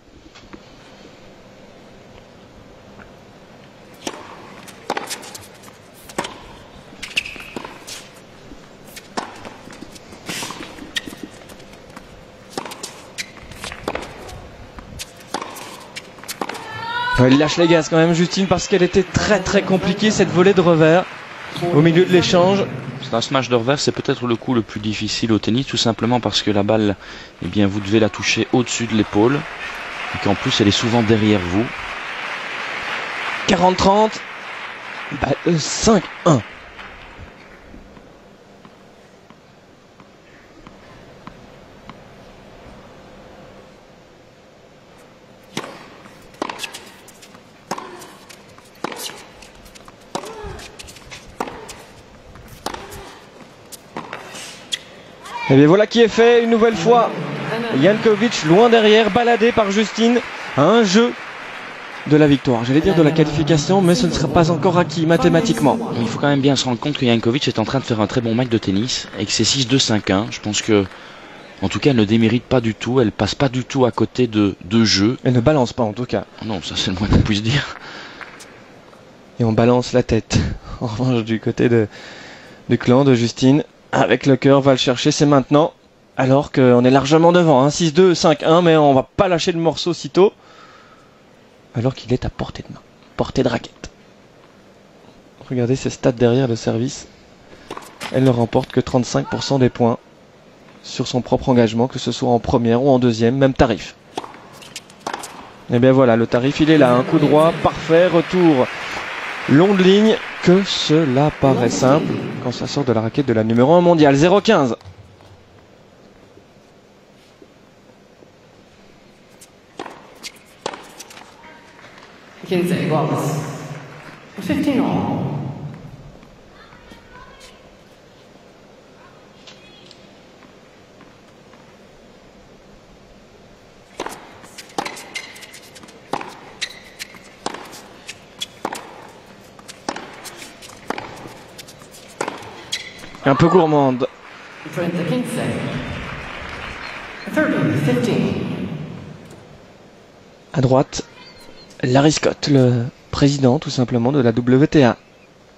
Elle lâche les gaz quand même, Justine, parce qu'elle était très très compliquée cette volée de revers au milieu de l'échange. C'est un smash de revers, c'est peut-être le coup le plus difficile au tennis, tout simplement parce que la balle, eh bien, vous devez la toucher au-dessus de l'épaule et qu'en plus elle est souvent derrière vous. quarante trente, bah, euh, cinq un. Et bien voilà qui est fait une nouvelle fois. Jankovic loin derrière, baladé par Justine, à un jeu de la victoire. J'allais dire de la qualification, mais ce ne sera pas encore acquis mathématiquement. Il faut quand même bien se rendre compte que Jankovic est en train de faire un très bon match de tennis et que c'est six deux cinq un. Je pense que, en tout cas, elle ne démérite pas du tout. Elle passe pas du tout à côté de, de jeu. Elle ne balance pas en tout cas. Non, ça c'est le moins qu'on puisse dire. Et on balance la tête. En revanche, du côté de, du clan de Justine. Avec le cœur, va le chercher, c'est maintenant. Alors qu'on est largement devant, hein, six deux, cinq un, mais on va pas lâcher le morceau sitôt. Alors qu'il est à portée de main, portée de raquette. Regardez ses stats derrière le service. Elle ne remporte que trente-cinq pour cent des points sur son propre engagement, que ce soit en première ou en deuxième, même tarif. Et bien voilà, le tarif il est là, un coup droit, parfait, retour, long de ligne, que cela paraît simple quand ça sort de la raquette de la numéro un mondiale. zéro quinze. Kinsey Wallace. fifteen all. Un peu gourmande. À droite, Larry Scott, le président tout simplement de la W T A.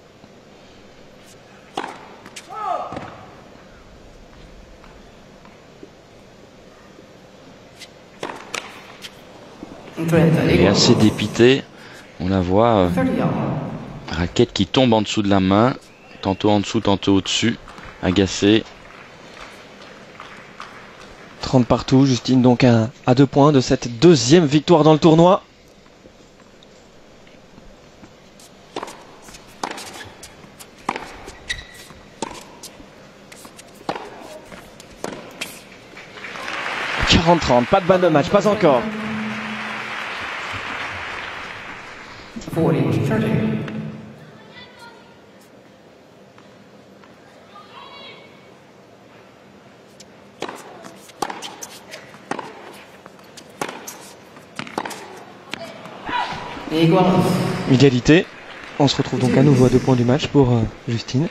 Elle est assez dépitée. On la voit, euh, raquette qui tombe en dessous de la main, tantôt en dessous, tantôt au-dessus, agacée. trente partout, Justine donc à, à deux points de cette deuxième victoire dans le tournoi. quarante trente, pas de balle de match, pas encore. Égalité. On se retrouve donc à nouveau à deux points du match pour euh, Justine.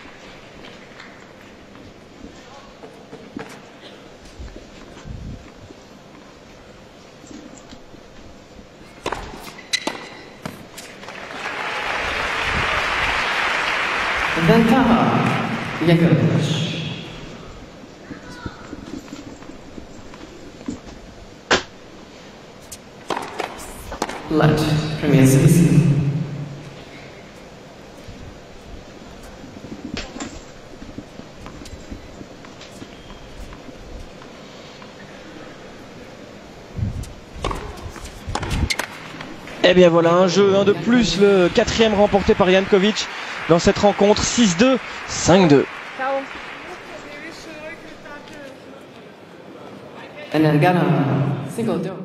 Let Premier Citizen. Et bien voilà, un jeu, un de plus, le quatrième remporté par Jankovic dans cette rencontre. Six deux, cinq deux. And then Ghana, single dose.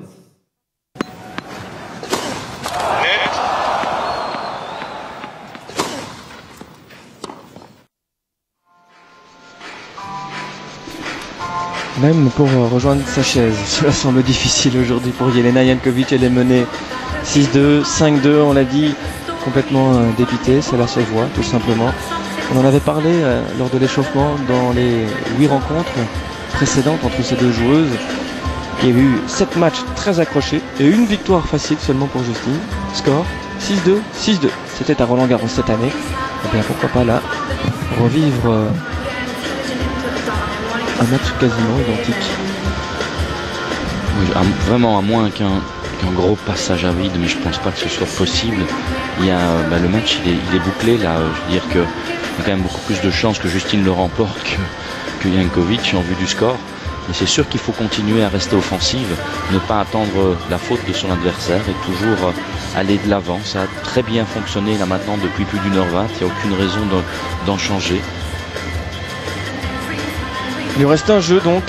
Même pour rejoindre sa chaise, cela semble difficile aujourd'hui pour Jelena Jankovic. Elle est menée six deux, cinq deux, on l'a dit, complètement euh, dépitée, cela se voit tout simplement. On en avait parlé euh, lors de l'échauffement dans les huit rencontres précédentes entre ces deux joueuses. Il y a eu sept matchs très accrochés et une victoire facile seulement pour Justine. Score six deux, six deux. C'était à Roland-Garros cette année. Et bien pourquoi pas là revivre euh, un match quasiment identique. Oui, à, vraiment à moins qu'un qu'un gros passage à vide, mais je pense pas que ce soit possible. Il y a bah, le match, il est, il est bouclé là. Je veux dire que il y a quand même beaucoup plus de chances que Justine le remporte que, que Jankovic en vue du score. Mais c'est sûr qu'il faut continuer à rester offensive, ne pas attendre la faute de son adversaire et toujours aller de l'avant. Ça a très bien fonctionné là maintenant depuis plus d'une heure vingt. Il n'y a aucune raison d'en changer. Il lui reste un jeu donc,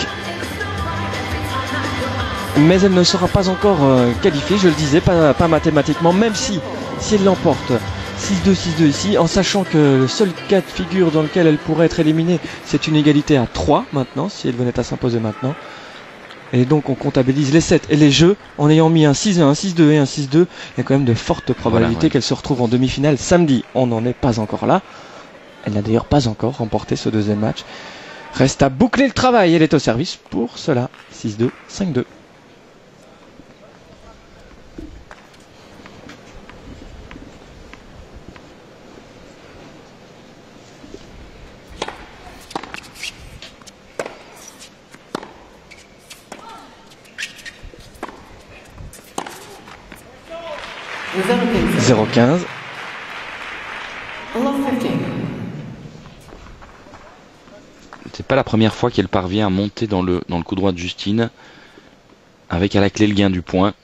mais elle ne sera pas encore euh, qualifiée, je le disais, pas, pas mathématiquement, même si, si elle l'emporte six deux, six deux ici, en sachant que le seul cas de figure dans lequel elle pourrait être éliminée, c'est une égalité à trois maintenant, si elle venait à s'imposer maintenant. Et donc on comptabilise les sets et les jeux, en ayant mis un six un, un six deux et un six deux, il y a quand même de fortes probabilités voilà, ouais. qu'elle se retrouve en demi-finale samedi. On n'en est pas encore là. Elle n'a d'ailleurs pas encore remporté ce deuxième match. Reste à boucler le travail, elle est au service pour cela. six deux, cinq deux. zéro quinze. C'est pas la première fois qu'elle parvient à monter dans le, dans le coup droit de Justine, avec à la clé le gain du point.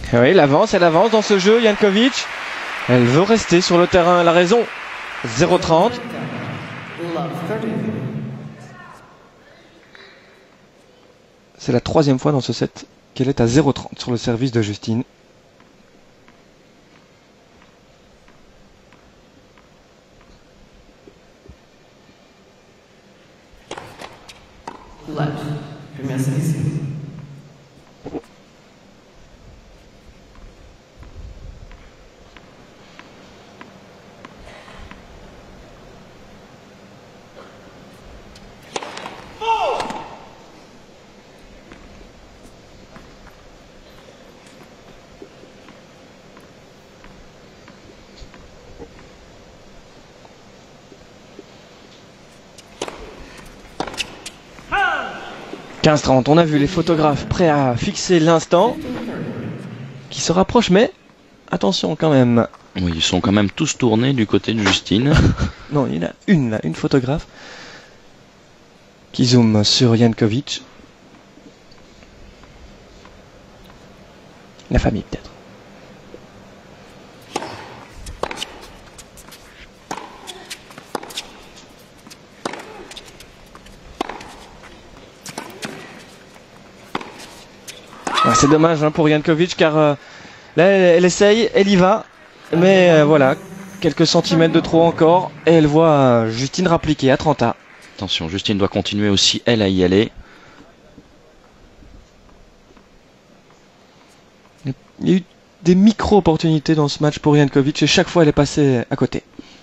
Oui, elle avance, elle avance dans ce jeu, Jankovic. Elle veut rester sur le terrain, elle a raison. zéro trente. C'est la troisième fois dans ce set qu'elle est à zéro trente sur le service de Justine. Left. Première service. quinze trente, on a vu les photographes prêts à fixer l'instant qui se rapproche, mais attention quand même. Oui, ils sont quand même tous tournés du côté de Justine. Non, il y en a une là, une photographe qui zoome sur Jankovic. La famille peut-être. Ouais, c'est dommage hein, pour Jankovic car euh, là elle, elle essaye, elle y va, mais euh, voilà, quelques centimètres de trop encore et elle voit euh, Justine rappliquer à trente A. Attention, Justine doit continuer aussi elle à y aller. Il y a eu des micro-opportunités dans ce match pour Jankovic et chaque fois elle est passée à côté.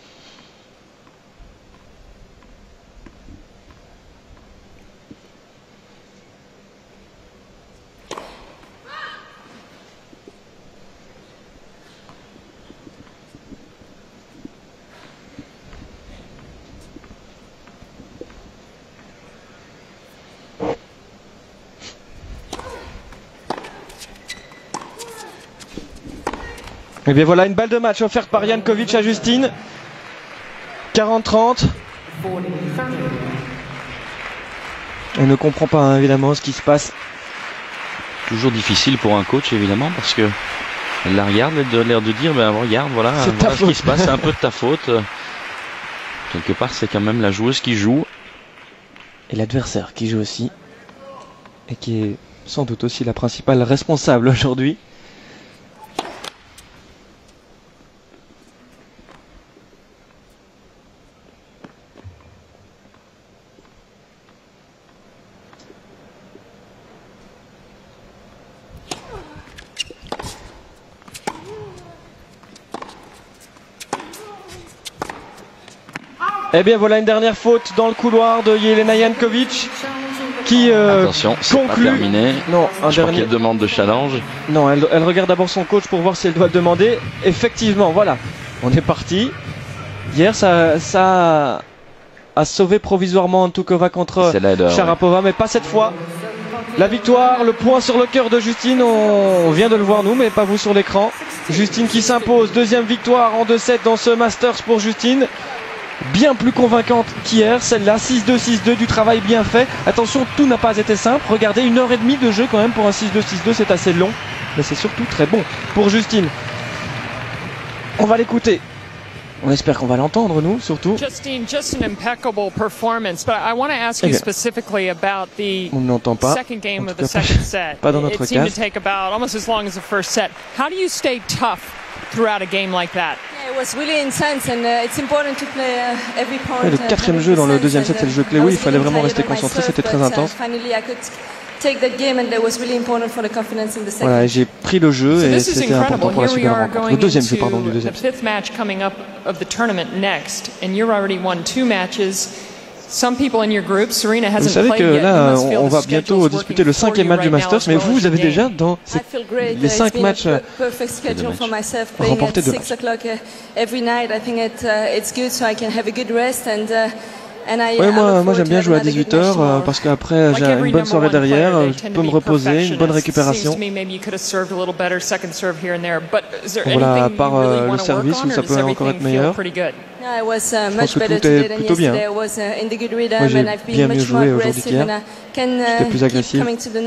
Et bien voilà une balle de match offerte par Jankovic à Justine. quarante trente. Elle ne comprend pas hein, évidemment ce qui se passe. Toujours difficile pour un coach évidemment parce que elle la regarde, elle a l'air de dire ben regarde voilà, voilà ce qui se passe, c'est un peu de ta faute. Quelque part c'est quand même la joueuse qui joue. Et l'adversaire qui joue aussi. Et qui est sans doute aussi la principale responsable aujourd'hui. Eh bien voilà une dernière faute dans le couloir de Jelena Jankovic qui euh, Attention, c'est conclut. pas terminé. Non, un Je dernier... crois qu'elle demande de challenge. Non, elle, elle regarde d'abord son coach pour voir si elle doit le demander. Effectivement, voilà, on est parti. Hier, ça, ça a sauvé provisoirement Antukova contre Sharapova, ouais. Mais pas cette fois. La victoire, le point sur le cœur de Justine, on vient de le voir nous, mais pas vous sur l'écran. Justine qui s'impose, deuxième victoire en deux sept dans ce Masters pour Justine. Bien plus convaincante qu'hier, celle-là, six deux, six deux, du travail bien fait. Attention, tout n'a pas été simple. Regardez, une heure et demie de jeu quand même pour un six deux, six deux, c'est assez long. Mais c'est surtout très bon pour Justine. On va l'écouter. On espère qu'on va l'entendre, nous, surtout. Justine, just an impeccable performance, but I want to ask you specifically about the second game of the second set. Pas dans notre It seemed cas. to take about almost as long as the first set. How do you stay tough throughout a game like that? Yeah, it was really intense and uh, it's important to play uh, every point. Et le quatrième jeu dans le deuxième set, c'est le jeu clé. Oui, il fallait vraiment rester concentré, c'était très intense. Voilà, et j'ai pris le jeu et c'était important pour la suite de la rencontre. Le deuxième jeu, pardon, du deuxième set. Vous savez que là, on, on va bientôt disputer le cinquième match du Masters, mais vous, vous avez déjà dans ces, les cinq matchs remporté deux matchs. Ouais, moi, moi j'aime bien jouer à dixhuit heures euh, parce qu'après j'ai une bonne soirée derrière, je peux me reposer, une bonne récupération. Voilà, à part euh, le service où ça peut encore être meilleur. Je pense que tout est plutôt bien. Moi j'ai bien mieux joué aujourd'hui qu'hier. J'étais plus agressif.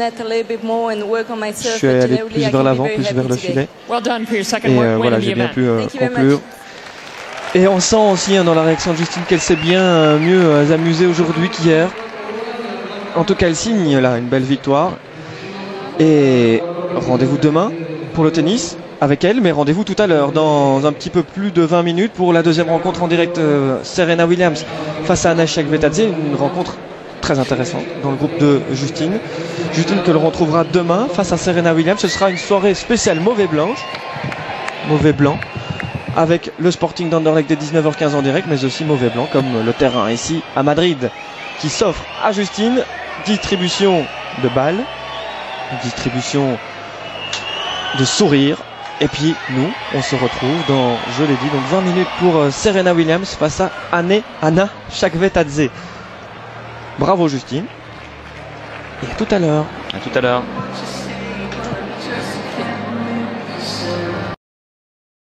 Je suis allé plus vers l'avant, plus vers le filet. Et euh, voilà, j'ai bien pu euh, conclure. Et on sent aussi hein, dans la réaction de Justine qu'elle s'est bien euh, mieux euh, amusée aujourd'hui qu'hier. En tout cas, elle signe là une belle victoire. Et rendez-vous demain pour le tennis avec elle, mais rendez-vous tout à l'heure dans un petit peu plus de vingt minutes pour la deuxième rencontre en direct euh, Serena Williams face à Anna Chakvetadze, une rencontre très intéressante dans le groupe de Justine. Justine que l'on retrouvera demain face à Serena Williams. Ce sera une soirée spéciale mauvais blanche, mauvais blanc, avec le Sporting d'Anderlecht dès dix-neuf heures quinze en direct, mais aussi mauvais blanc comme le terrain ici à Madrid qui s'offre à Justine. Distribution de balles, distribution de sourires. Et puis nous, on se retrouve dans, je l'ai dit, donc vingt minutes pour Serena Williams face à Anne, Anna Chakvetadze. Bravo Justine. Et à tout à l'heure. À tout à l'heure.